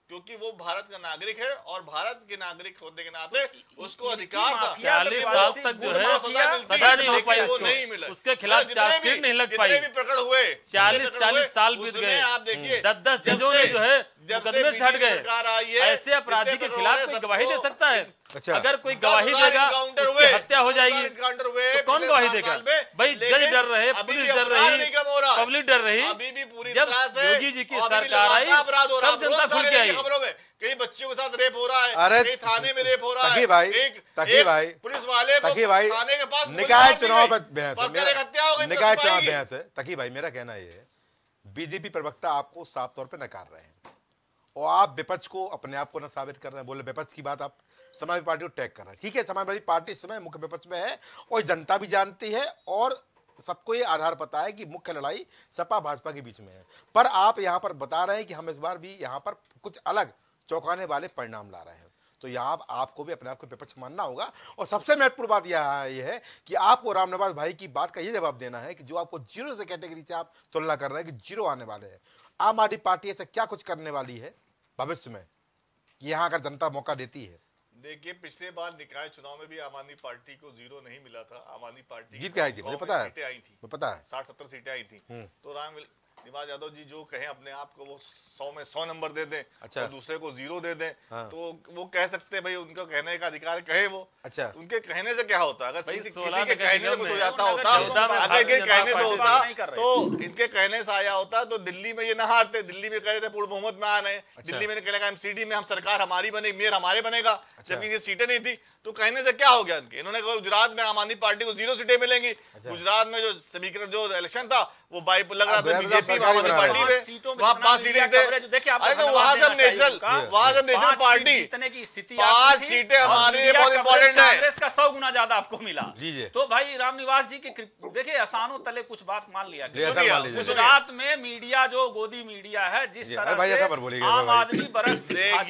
क्योंकि वो भारत का नागरिक है और भारत के नागरिक होने के नाते उसको अधिकार था। छियालीस साल तक जो है सजा नहीं हो पाई उसको, उसके खिलाफ चार्जशीट नहीं लग पाई, भी प्रकट हुए, चालीस चालीस साल बीत गए, आप देखिए दस दस जजों ने जो है मुकदमे से हट गए। ऐसे अपराधी के खिलाफ कोई गवाही दे सकता है? अच्छा। अगर कोई गवाही देगा उसकी हत्या हो जाएगी तो कौन गवाही देगा? भाई जज डर रहे, पुलिस डर रही, पब्लिक डर रही। जब योगी जी की सरकार आई तब जनता खुल के आई। कई बच्चों के साथ रेप हो रहा है, अरे कई थाने में रेप हो रहा है, तकी भाई, एक, तकी भाई, पुलिस वाले को तकी भाई, थाने के पास निकाय चुनाव पर बहस है, हत्या हो गई, निकाय चुनाव बहस है। तकी भाई मेरा कहना ये है, बीजेपी प्रवक्ता आपको साफ तौर पर नकार रहे हैं और आप विपक्ष को अपने आप को न साबित कर रहे हैं। बोले विपक्ष की बात आप समाजवादी पार्टी को टैग कर रहे हैं। ठीक है, समाजवादी पार्टी इस समय मुख्य विपक्ष में है और जनता भी जानती है और सबको ये आधार पता है कि मुख्य लड़ाई सपा भाजपा के बीच में है। पर आप यहाँ पर बता रहे हैं कि हम इस बार भी यहाँ पर कुछ अलग चौंकाने वाले परिणाम ला रहे हैं, तो यहाँ आपको भी अपने आप को विपक्ष मानना होगा। और सबसे महत्वपूर्ण बात यह ये है कि आपको रामनिवास भाई की बात का ये जवाब देना है कि जो आपको जीरो से कैटेगरी से आप तुलना कर रहे हैं कि जीरो आने वाले हैं, आम आदमी पार्टी ऐसा क्या कुछ करने वाली है भविष्य में कि यहाँ अगर जनता मौका देती है? देखिए, पिछले बार निकाय चुनाव में भी आम आदमी पार्टी को जीरो नहीं मिला था। आम आदमी पार्टी जीत के आई थी, मुझे पता है, सीटें आई थी, मुझे पता है, साठ सत्तर सीटें आई थी। तो राम निवास यादव जी जो कहें अपने आप को वो सौ में सौ नंबर दे दें, अच्छा, और दूसरे को जीरो दे दें, हाँ, तो वो कह सकते हैं भाई, उनका कहने का अधिकार कहे वो। अच्छा, उनके कहने से क्या होता? अगर किसी के कहने से कुछ हो जाता होता, अगर इनके कहने से होता तो इनके कहने से आया होता तो दिल्ली में ये ना हारते। दिल्ली में कह रहे थे पूर्ण बहुमत में आ रहे हैं, दिल्ली में कहने का एमसीडी में हम सरकार हमारी बनेगी, मेयर हमारे बनेगा, जबकि ये सीटें नहीं थी। तो कहने से क्या हो गया इनके? इन्होंने कहा गुजरात में आम आदमी पार्टी को जीरो सीटें मिलेंगी। गुजरात में जो समीकरण जो इलेक्शन था वो बाई लग रहा था बीजेपी आम आदमी पार्टी में, वहाँ पांच सीटें थे। अरे तो वहां से नेशनल वहां से नेशनल पार्टी जीतने की स्थिति, पांच सीटें हमारे लिए बहुत इंपॉर्टेंट है। कांग्रेस का सौ गुना ज्यादा आपको मिला। तो भाई रामनिवास जी के देखिए आसानों तले कुछ बात मान लिया। गुजरात में मीडिया जो गोदी मीडिया है, जिस तरह से आम आदमी बरस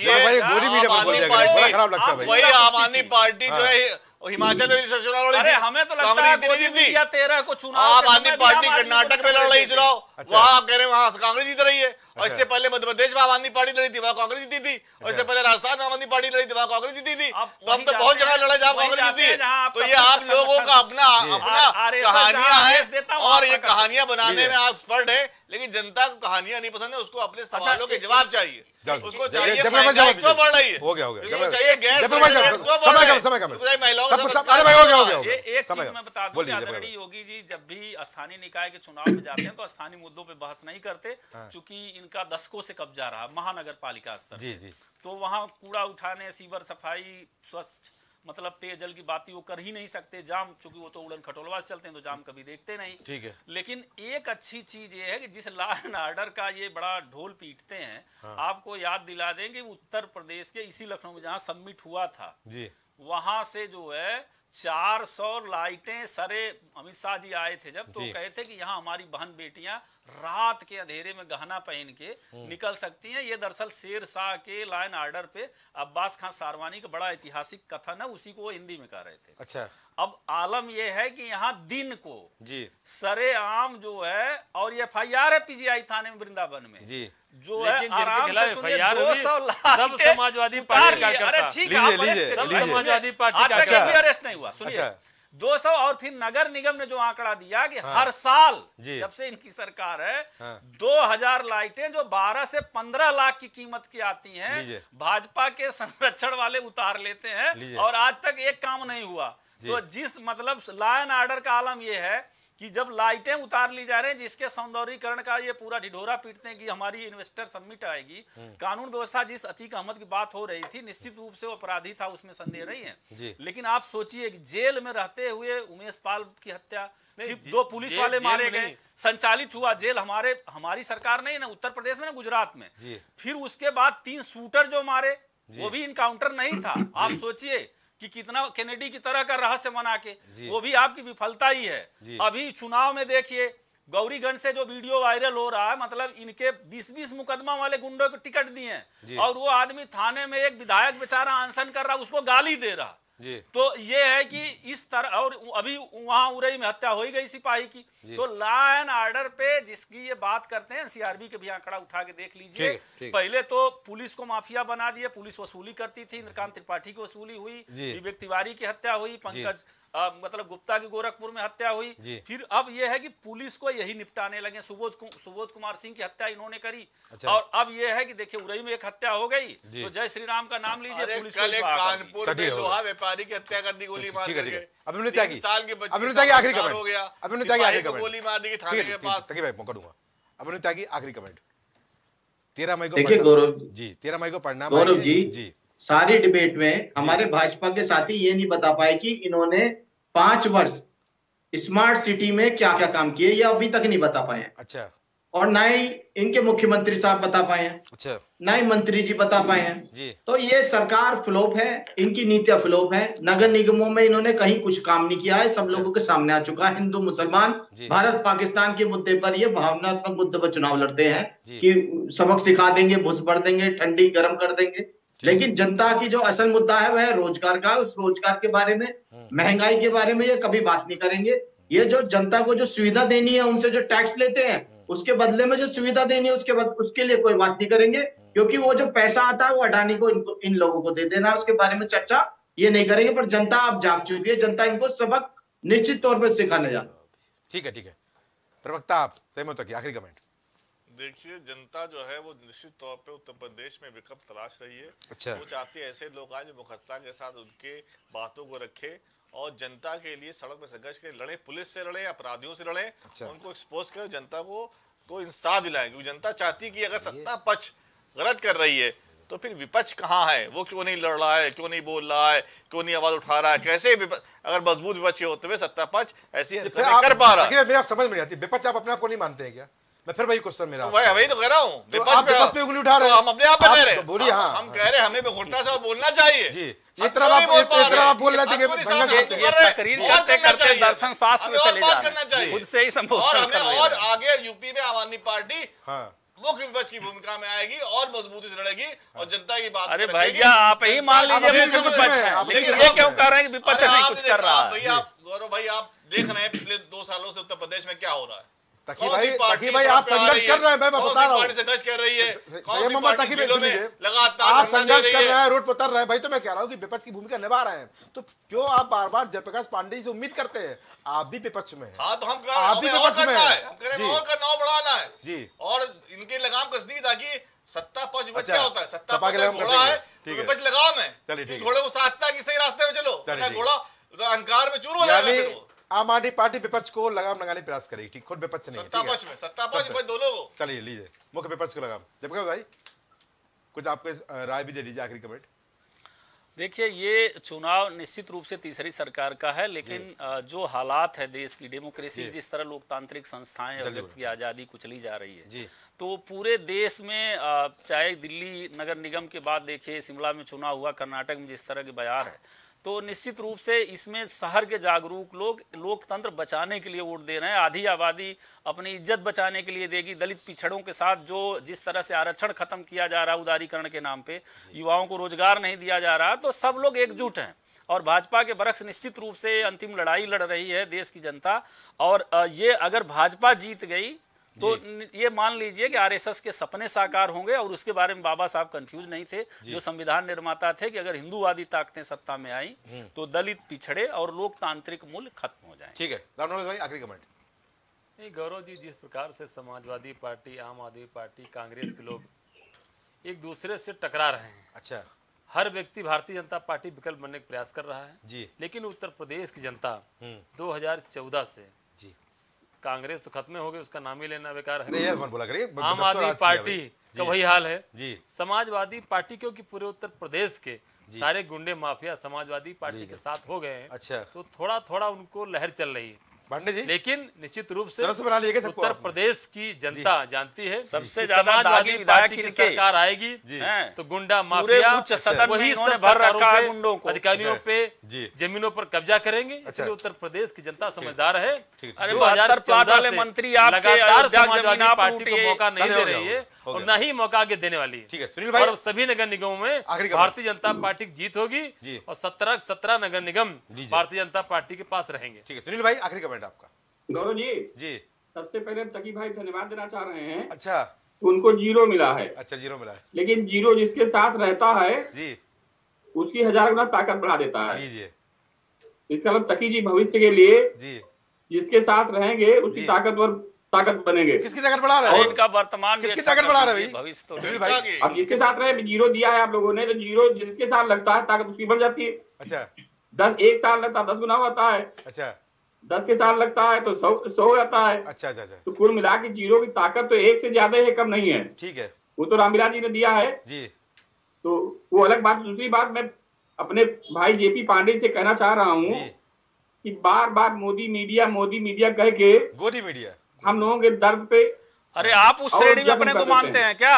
वही आम आदमी पार्टी जो है हिमाचल में चुनाव लड़ी, अरे हमें तो लगता है गोदी मीडिया तेरह को चुनाव, आम आदमी पार्टी कर्नाटक में लड़ रही चुनाव, वहां कह रहे वहां कांग्रेस जीत रही है। और इससे पहले मध्य प्रदेश में आम आदमी पार्टी लड़ी थी, वहां कांग्रेस जीती थी। और इससे पहले राजस्थान में आम आदमी पार्टी लड़ी थी, वहां कांग्रेस जीती थी। तो हम तो बहुत जगह लड़ाई जहां कांग्रेस जीती है। तो ये आप लोगों का अपना अपना कहानियां हैं और ये कहानियां बनाने में आप एक्सपर्ट है, लेकिन जनता को कहानियां नहीं पसंद है, उसको अपने सवालों के जवाब चाहिए। उसको चाहिए महंगाई क्यों बढ़ रही है, हो गया हो गया, उसको चाहिए गैस क्यों बढ़ रही है, महिलाओं एक चीज मैं बता दूं, आदरणीय योगी जी जब भी स्थानीय निकाय के चुनाव में जाते हैं तो स्थानीय मुद्दों पे बहस नहीं करते, चूंकि इनका दशकों से कब्जा रहा महानगर पालिका स्तर जी जी, तो वहाँ कूड़ा उठाने, सीवर सफाई, स्वच्छ मतलब पेयजल की बात वो कर ही नहीं सकते। जाम चूंकि वो तो उड़न खटोलवा से चलते हैं तो जाम कभी देखते नहीं, ठीक है। लेकिन एक अच्छी चीज ये है कि जिस लॉ एंड ऑर्डर का ये बड़ा ढोल पीटते हैं, हाँ। आपको याद दिला देंगे उत्तर प्रदेश के इसी लखनऊ में जहाँ सबमिट हुआ था जी, वहां से जो है चार सौ लाइटें सरे अमित शाह जी आए थे जब, तो कहे थे कि यहाँ हमारी बहन बेटियां रात के अंधेरे में गहना पहन के निकल सकती हैं। ये दरअसल शेर शाह के लॉ एंड ऑर्डर पे अब्बास खान सारवानी का बड़ा ऐतिहासिक कथन है, उसी को वो हिंदी में कर रहे थे। अच्छा, अब आलम यह है कि यहाँ दिन को जी सरे आम जो है, और ये एफ आई आर है पीजीआई थाने में वृंदावन में जी, जो है आराम से सुनिए दो सौ सब समाजवादी पार्टी का, अरे ठीक है, समाजवादी पार्टी का भी अरेस्ट नहीं हुआ। सुनिए दो सौ, और फिर नगर निगम ने जो आंकड़ा दिया कि हाँ, हर साल जब से इनकी सरकार है हाँ, दो हजार लाइटें जो बारह से पंद्रह लाख की कीमत की आती हैं, भाजपा के संरक्षण वाले उतार लेते हैं और आज तक एक काम नहीं हुआ। तो जिस मतलब लॉ एंड ऑर्डर का आलम यह है कि जब लाइटें उतार ली जा रही हैं, जिसके सौंदर्यीकरण का ये पूरा ढिढोरा पीटते हैं कि हमारी इन्वेस्टर सबमिट आएगी, कानून व्यवस्था जिस अतीक अहमद की बात हो रही थी, निश्चित रूप से वो अपराधी था, उसमें संदेह नहीं है। लेकिन आप सोचिए कि जेल में रहते हुए उमेश पाल की हत्या, फिर दो पुलिस वाले मारे गए, संचालित हुआ जेल हमारे हमारी सरकार नहीं ना, उत्तर प्रदेश में ना गुजरात में। फिर उसके बाद तीन शूटर जो मारे, वो भी इनकाउंटर नहीं था। आप सोचिए कि कितना केनेडी की तरह का रहस्य बना के, वो भी आपकी विफलता ही है। अभी चुनाव में देखिए गौरीगंज से जो वीडियो वायरल हो रहा है, मतलब इनके बीस बीस मुकदमा वाले गुंडों को टिकट दिए और वो आदमी थाने में एक विधायक बेचारा अनशन कर रहा, उसको गाली दे रहा। तो ये है कि इस तरह, और अभी वहां उरई में हत्या हो ही गई सिपाही की, तो लॉ एंड ऑर्डर पे जिसकी ये बात करते हैं, सीआरबी के भी आंकड़ा उठा के देख लीजिए। पहले तो पुलिस को माफिया बना दिए, पुलिस वसूली करती थी, इंद्रकांत त्रिपाठी की वसूली हुई, विवेक तिवारी की हत्या हुई, पंकज आ, मतलब गुप्ता की गोरखपुर में हत्या हुई, फिर अब यह है कि पुलिस को यही निपटाने लगे। सुबोध सुबोध कुमार सिंह की हत्या इन्होंने करी। अच्छा। और अब यह है कि देखिए उरई में एक हत्या हो गई, तो जय श्री राम का नाम लीजिए, पुलिस को कानपुर में लोहा व्यापारी की हत्या कर दी गोली मार करके। अभिनव त्यागी साल के बच्चे अभिनव त्यागी आखिरी कमेंट हो गया, अभिनव त्यागी आखिरी कमेंट, गोली मार दी थाने के पास। सकी भाई मौका दूंगा। अभिनव त्यागी आखिरी कमेंट। तेरह मई को देखिए गौरव जी तेरह मई को परिणाम गौरव जी जी सारी डिबेट में हमारे भाजपा के साथी ये नहीं बता पाए कि इन्होंने पांच वर्ष स्मार्ट सिटी में क्या क्या काम किए, ये अभी तक नहीं बता पाए हैं। अच्छा। और ना ही इनके मुख्यमंत्री साहब बता पाए हैं। अच्छा। ना ही मंत्री जी बता पाए हैं जी। तो ये सरकार फ्लॉप है, इनकी नीतियां फ्लॉप है। नगर निगमों में इन्होंने कहीं कुछ काम नहीं किया है, सब लोगों के सामने आ चुका है। हिंदू मुसलमान भारत पाकिस्तान के मुद्दे पर ये भावनात्मक मुद्दे पर चुनाव लड़ते हैं कि सबक सिखा देंगे, घुस बढ़ देंगे, ठंडी गर्म कर देंगे, लेकिन जनता की जो असल मुद्दा है वह रोजगार का। उस रोजगार के बारे में, महंगाई के बारे में ये कभी बात नहीं करेंगे। ये जो जनता को जो सुविधा देनी है, उनसे जो टैक्स लेते हैं उसके बदले में जो सुविधा देनी है उसके बाद उसके लिए कोई बात नहीं करेंगे, क्योंकि वो जो पैसा आता है वो अडानी को इनको इन लोगों को दे देना, उसके बारे में चर्चा ये नहीं करेंगे। पर जनता अब जाग चुकी है, जनता इनको सबक निश्चित तौर पर सिखाने जा। ठीक है ठीक है प्रवक्ता आप सहमत हो? आखिरी कमेंट। देखिए जनता जो है वो निश्चित तौर पे उत्तर प्रदेश में विकल्प तलाश रही है। अच्छा। वो चाहती है ऐसे लोग आए जो मुखरता के साथ उनके बातों को रखे और जनता के लिए सड़क पर संघर्ष के लड़े, पुलिस से लड़े, अपराधियों से लड़े। अच्छा। उनको एक्सपोज कर जनता को को इंसाफ दिलाएं, क्योंकि जनता चाहती कि अगर सत्ता पक्ष गलत कर रही है तो फिर विपक्ष कहाँ है, वो क्यों नहीं लड़ रहा है, क्यों नहीं बोल रहा है, क्यों नहीं आवाज उठा रहा है, कैसे अगर मजबूत विपक्ष के होते हुए सत्ता पक्ष ऐसी कर पा रहा है। मेरा समझ में नहीं आती, विपक्ष आप अपने आप को नहीं मानते हैं क्या? मैं फिर वही क्वेश्चन मेरा वही वही तो कह रहा हूँ, विपक्ष पे उंगली उठा रहे हैं, हम अपने आप पे कह रहे हैं। बोलिए। हाँ हम कह रहे हैं हमें मुखरता से बोलना चाहिए जी। ये तरह आप ये तरह आप बोल रहे थे कि तकरीर करते करते दर्शन शास्त्र में चले जा रहे हैं, खुद से ही संबोधन कर रहे हैं। और आगे यूपी में आम आदमी पार्टी हाँ मुख्य विपक्ष की भूमिका में आएगी और मजबूती से लड़ेगी और जनता की बात। अरे भैया आप ही मान लीजिए मुख्य विपक्ष है, लेकिन ये क्यों कह रहे हैं कि विपक्ष नहीं कुछ कर रहा है? भैया गौरव भाई आप देख रहे हैं पिछले दो सालों से उत्तर प्रदेश में क्या हो रहा है। तकी भाई तकी भाई आप संघर्ष कर रहे हैं, मैं बता रहा हूँ संघर्ष कर रही है तकी में लगातार आप संघर्ष कर रहे हैं, रोड पर उतर रहे हैं भाई। तो मैं कह रहा हूँ कि विपक्ष की भूमिका निभा रहे हैं, तो क्यों आप बार बार जयप्रकाश पांडेय से उम्मीद करते हैं? आप भी विपक्ष में हैं। हाँ तो हम आप भी विपक्ष में हैं, हम कह रहे हैं और का नाव बढ़ाना है जी। और इनके लगाम कसदी ताकि सत्ता पक्ष विपक्ष क्या होता है, सत्ता सपा के पक्ष लगाम घोड़ा है ठीक है। विपक्ष लगाम है, चलिए ठीक है। घोड़े को साधता कि सही रास्ते में चलो, घोड़ा अहंकार में चूर हो जाएगा। आम आदमी पार्टी विपक्ष को लगाम लगाने का प्रयास करेगी, ठीक, खुद विपक्ष नहीं, सत्ता पक्ष में, सत्ता पक्ष में दोनों को। चलिए लीजिए मुख्य विपक्ष को लगाम। जब भाई कुछ आपके राय भी दे दीजिए, आखिरी कमेंट। देखिए ये चुनाव निश्चित रूप से तीसरी सरकार का है, लेकिन जो हालात है देश की, डेमोक्रेसी जिस तरह लोकतांत्रिक संस्थाएं और व्यक्ति की आज़ादी कुचली जा रही है जी। तो पूरे देश में चाहे दिल्ली नगर निगम के बाद देखिए शिमला में चुनाव हुआ, कर्नाटक में जिस तरह के बयार है, तो निश्चित रूप से इसमें शहर के जागरूक लोग लोकतंत्र बचाने के लिए वोट दे रहे हैं। आधी आबादी अपनी इज्जत बचाने के लिए देगी। दलित पिछड़ों के साथ जो जिस तरह से आरक्षण खत्म किया जा रहा है उदारीकरण के नाम पे, युवाओं को रोजगार नहीं दिया जा रहा, तो सब लोग एकजुट हैं और भाजपा के बरक्स निश्चित रूप से अंतिम लड़ाई लड़ रही है देश की जनता। और ये अगर भाजपा जीत गई तो ये मान लीजिए कि आरएसएस के सपने साकार होंगे। और उसके बारे में बाबा साहब कंफ्यूज नहीं थे, जो संविधान निर्माता थे, कि अगर हिंदूवादी ताकतें सत्ता में आई तो दलित पिछड़े और लोकतांत्रिक मूल्य खत्म हो जाएं। ठीक है रामनाथ भाई आखिरी कमेंट। नहीं गौरव जी, जिस प्रकार से समाजवादी पार्टी, आम आदमी पार्टी, कांग्रेस के लोग एक दूसरे से टकरा रहे हैं, अच्छा, हर व्यक्ति भारतीय जनता पार्टी विकल्प बनने का प्रयास कर रहा है जी। लेकिन उत्तर प्रदेश की जनता दो हजार चौदह से जी, कांग्रेस तो खत्म हो गई, उसका नाम ही लेना बेकार है। नहीं, बोला करिए, आम आदमी पार्टी का वही हाल है जी। समाजवादी पार्टी, क्योंकि पूरे उत्तर प्रदेश के सारे गुंडे माफिया समाजवादी पार्टी के साथ हो गए हैं। अच्छा। तो थोड़ा थोड़ा उनको लहर चल रही है जी। लेकिन निश्चित रूप से बना उत्तर प्रदेश की जनता जानती है सबसे ज्यादा दागी पार्टी की सरकार आएगी तो गुंडा माफिया वही सब भर रखा है गुंडों को, अधिकारियों पे जमीनों पर कब्जा करेंगे। इसलिए उत्तर प्रदेश की जनता समझदार है। अरे बहत्तर वाले मंत्री लगातार समाजवादी पार्टी को मौका नहीं दे रही है और ना ही मौका आगे देने वाली है। ठीक है सुनील भाई, और सभी नगर निगमों में भारतीय जनता पार्टी की जीत होगी और सत्रह सत्रह नगर निगम भारतीय जनता पार्टी के पास रहेंगे। ठीक है सुनील भाई, आखिरी कमेंट आपका। गौरव जी जी सबसे पहले तकी भाई धन्यवाद देना चाह रहे हैं। अच्छा, उनको जीरो मिला है। अच्छा जीरो मिला है, लेकिन जीरो जिसके साथ रहता है जी उसकी हजार गुना ताकत बढ़ा देता है। जी जी इसका मतलब तकी जी भविष्य के लिए जी जिसके साथ रहेंगे उसकी ताकतवर ताकत बनेंगे। किसकी ताकत बढ़ा रहा है? इनका वर्तमान किसकी ताकत बढ़ा रहा है भविष्य तो सुनील भाई? अब जिसके साथ रहे जीरो दिया है आप लोगों ने, तो जीरो जिसके साथ लगता है ताकत उसकी बढ़ जाती है। अच्छा, दस एक साल लगता है दस गुना होता है। अच्छा, दस के साथ लगता है तो सौ सौ हो जाता है। अच्छा अच्छा अच्छा, तो कुल मिला के जीरो की ताकत तो एक से ज्यादा है, कम नहीं है। ठीक है, वो तो रामविलास जी ने दिया है जी। तो वो अलग बात। दूसरी बात मैं अपने भाई जेपी पांडे से कहना चाह रहा हूँ कि बार बार मोदी मीडिया मोदी मीडिया कह के गोदी मीडिया हम लोगों के दर्द पे, अरे आप उस श्रेणी में अपने को मानते हैं क्या?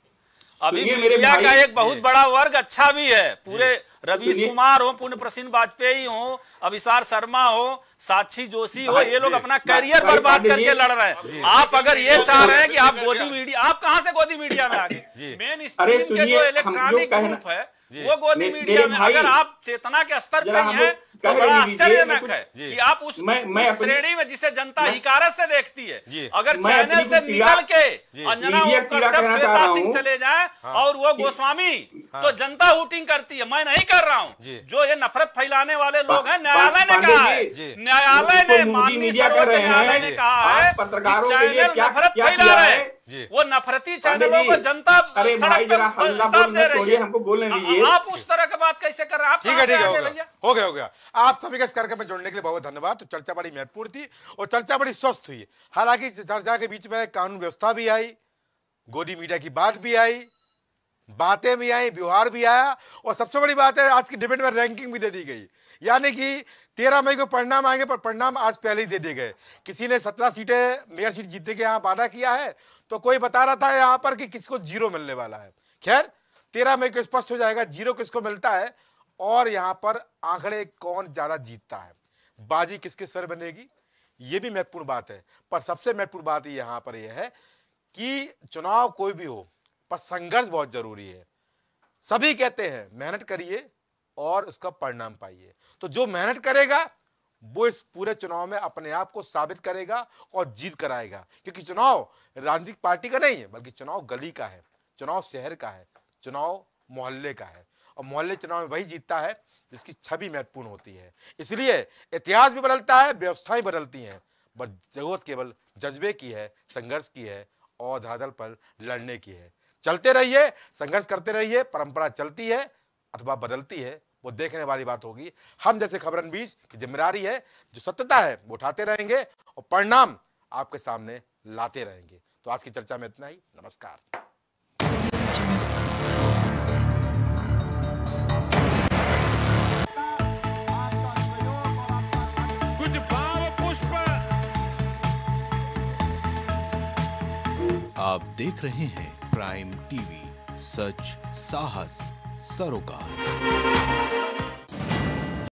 अभी मीडिया का एक बहुत बड़ा वर्ग अच्छा भी है। पूरे रवीश कुमार हो, पुण्य प्रसिन्न वाजपेयी हो, अभिसार शर्मा हो, साक्षी जोशी हो, ये लोग अपना करियर बर्बाद करके लड़ रहे हैं। आप अगर ये चाह रहे हैं कि आप गोदी मीडिया, आप कहाँ से गोदी मीडिया में आ गए? मेन स्ट्रीम के जो इलेक्ट्रॉनिक ग्रुप है वो गोदी मीडिया में, अगर आप चेतना के स्तर पे हैं तो बड़ा आश्चर्यजनक है कि आप उस श्रेणी में जिसे जनता हिकारत से देखती है, अगर चैनल से निकल के अंजना ओम कश्यप, श्वेता सिंह चले जाए और वो गोस्वामी, तो जनता हुटिंग करती है। मैं नहीं कर रहा हूँ, जो ये नफरत फैलाने वाले लोग हैं, न्यायालय ने कहा है, न्यायालय ने, माननीय सर्वोच्च न्यायालय ने कहा है कि चैनल नफरत फैला रहे हैं, वो नफरती चैनलों को जनता सड़क पर हिसाब दे रही है। हमको बोलने दीजिए, आप उस तरह की बात कैसे कर रहे हैं? आप ठीक है, ठीक है, हो गया हो गया हो गया। आप सभी का इस कार्यक्रम में जुड़ने के लिए बहुत धन्यवाद। तो चर्चा बड़ी महत्वपूर्ण थी और चर्चा बड़ी स्वस्थ हुई। हालांकि चर्चा के बीच में कानून व्यवस्था भी आई, गोदी मीडिया की बात भी आई, बातें भी आई, व्यवहार भी आया और सबसे बड़ी बात है आज की डिबेट में रैंकिंग भी दे दी गई। यानी कि तेरह मई को परिणाम आएंगे, पर परिणाम आज पहले ही दे दिए गए। किसी ने सत्रह सीटें मेयर सीट जीतने के यहाँ वादा किया है, तो कोई बता रहा था यहाँ पर कि किसको जीरो मिलने वाला है। खैर तेरह मई को स्पष्ट हो जाएगा जीरो किसको मिलता है और यहाँ पर आंकड़े कौन ज्यादा जीतता है, बाजी किसके सर बनेगी, ये भी महत्वपूर्ण बात है। पर सबसे महत्वपूर्ण बात यहाँ पर यह है कि चुनाव कोई भी हो पर संघर्ष बहुत जरूरी है। सभी कहते हैं मेहनत करिए और उसका परिणाम पाइए। तो जो मेहनत करेगा वो इस पूरे चुनाव में अपने आप को साबित करेगा और जीत कराएगा, क्योंकि चुनाव राजनीतिक पार्टी का नहीं है, बल्कि चुनाव गली का है, चुनाव शहर का है, चुनाव मोहल्ले का है। और मोहल्ले चुनाव में वही जीतता है जिसकी छवि महत्वपूर्ण होती है। इसलिए इतिहास भी बदलता है, व्यवस्थाएं बदलती हैं, बस जरूरत केवल जज्बे की है, संघर्ष की है और धरातल पर लड़ने की है। चलते रहिए, संघर्ष करते रहिए। परंपरा चलती है अथवा बदलती है, वो देखने वाली बात होगी। हम जैसे खबरनबीस की जिम्मेदारी है, जो सत्यता है वो उठाते रहेंगे और परिणाम आपके सामने लाते रहेंगे। तो आज की चर्चा में इतना ही। नमस्कार। कुछ भाव पुष्प। आप देख रहे हैं प्राइम टीवी, सच साहस सरोकार।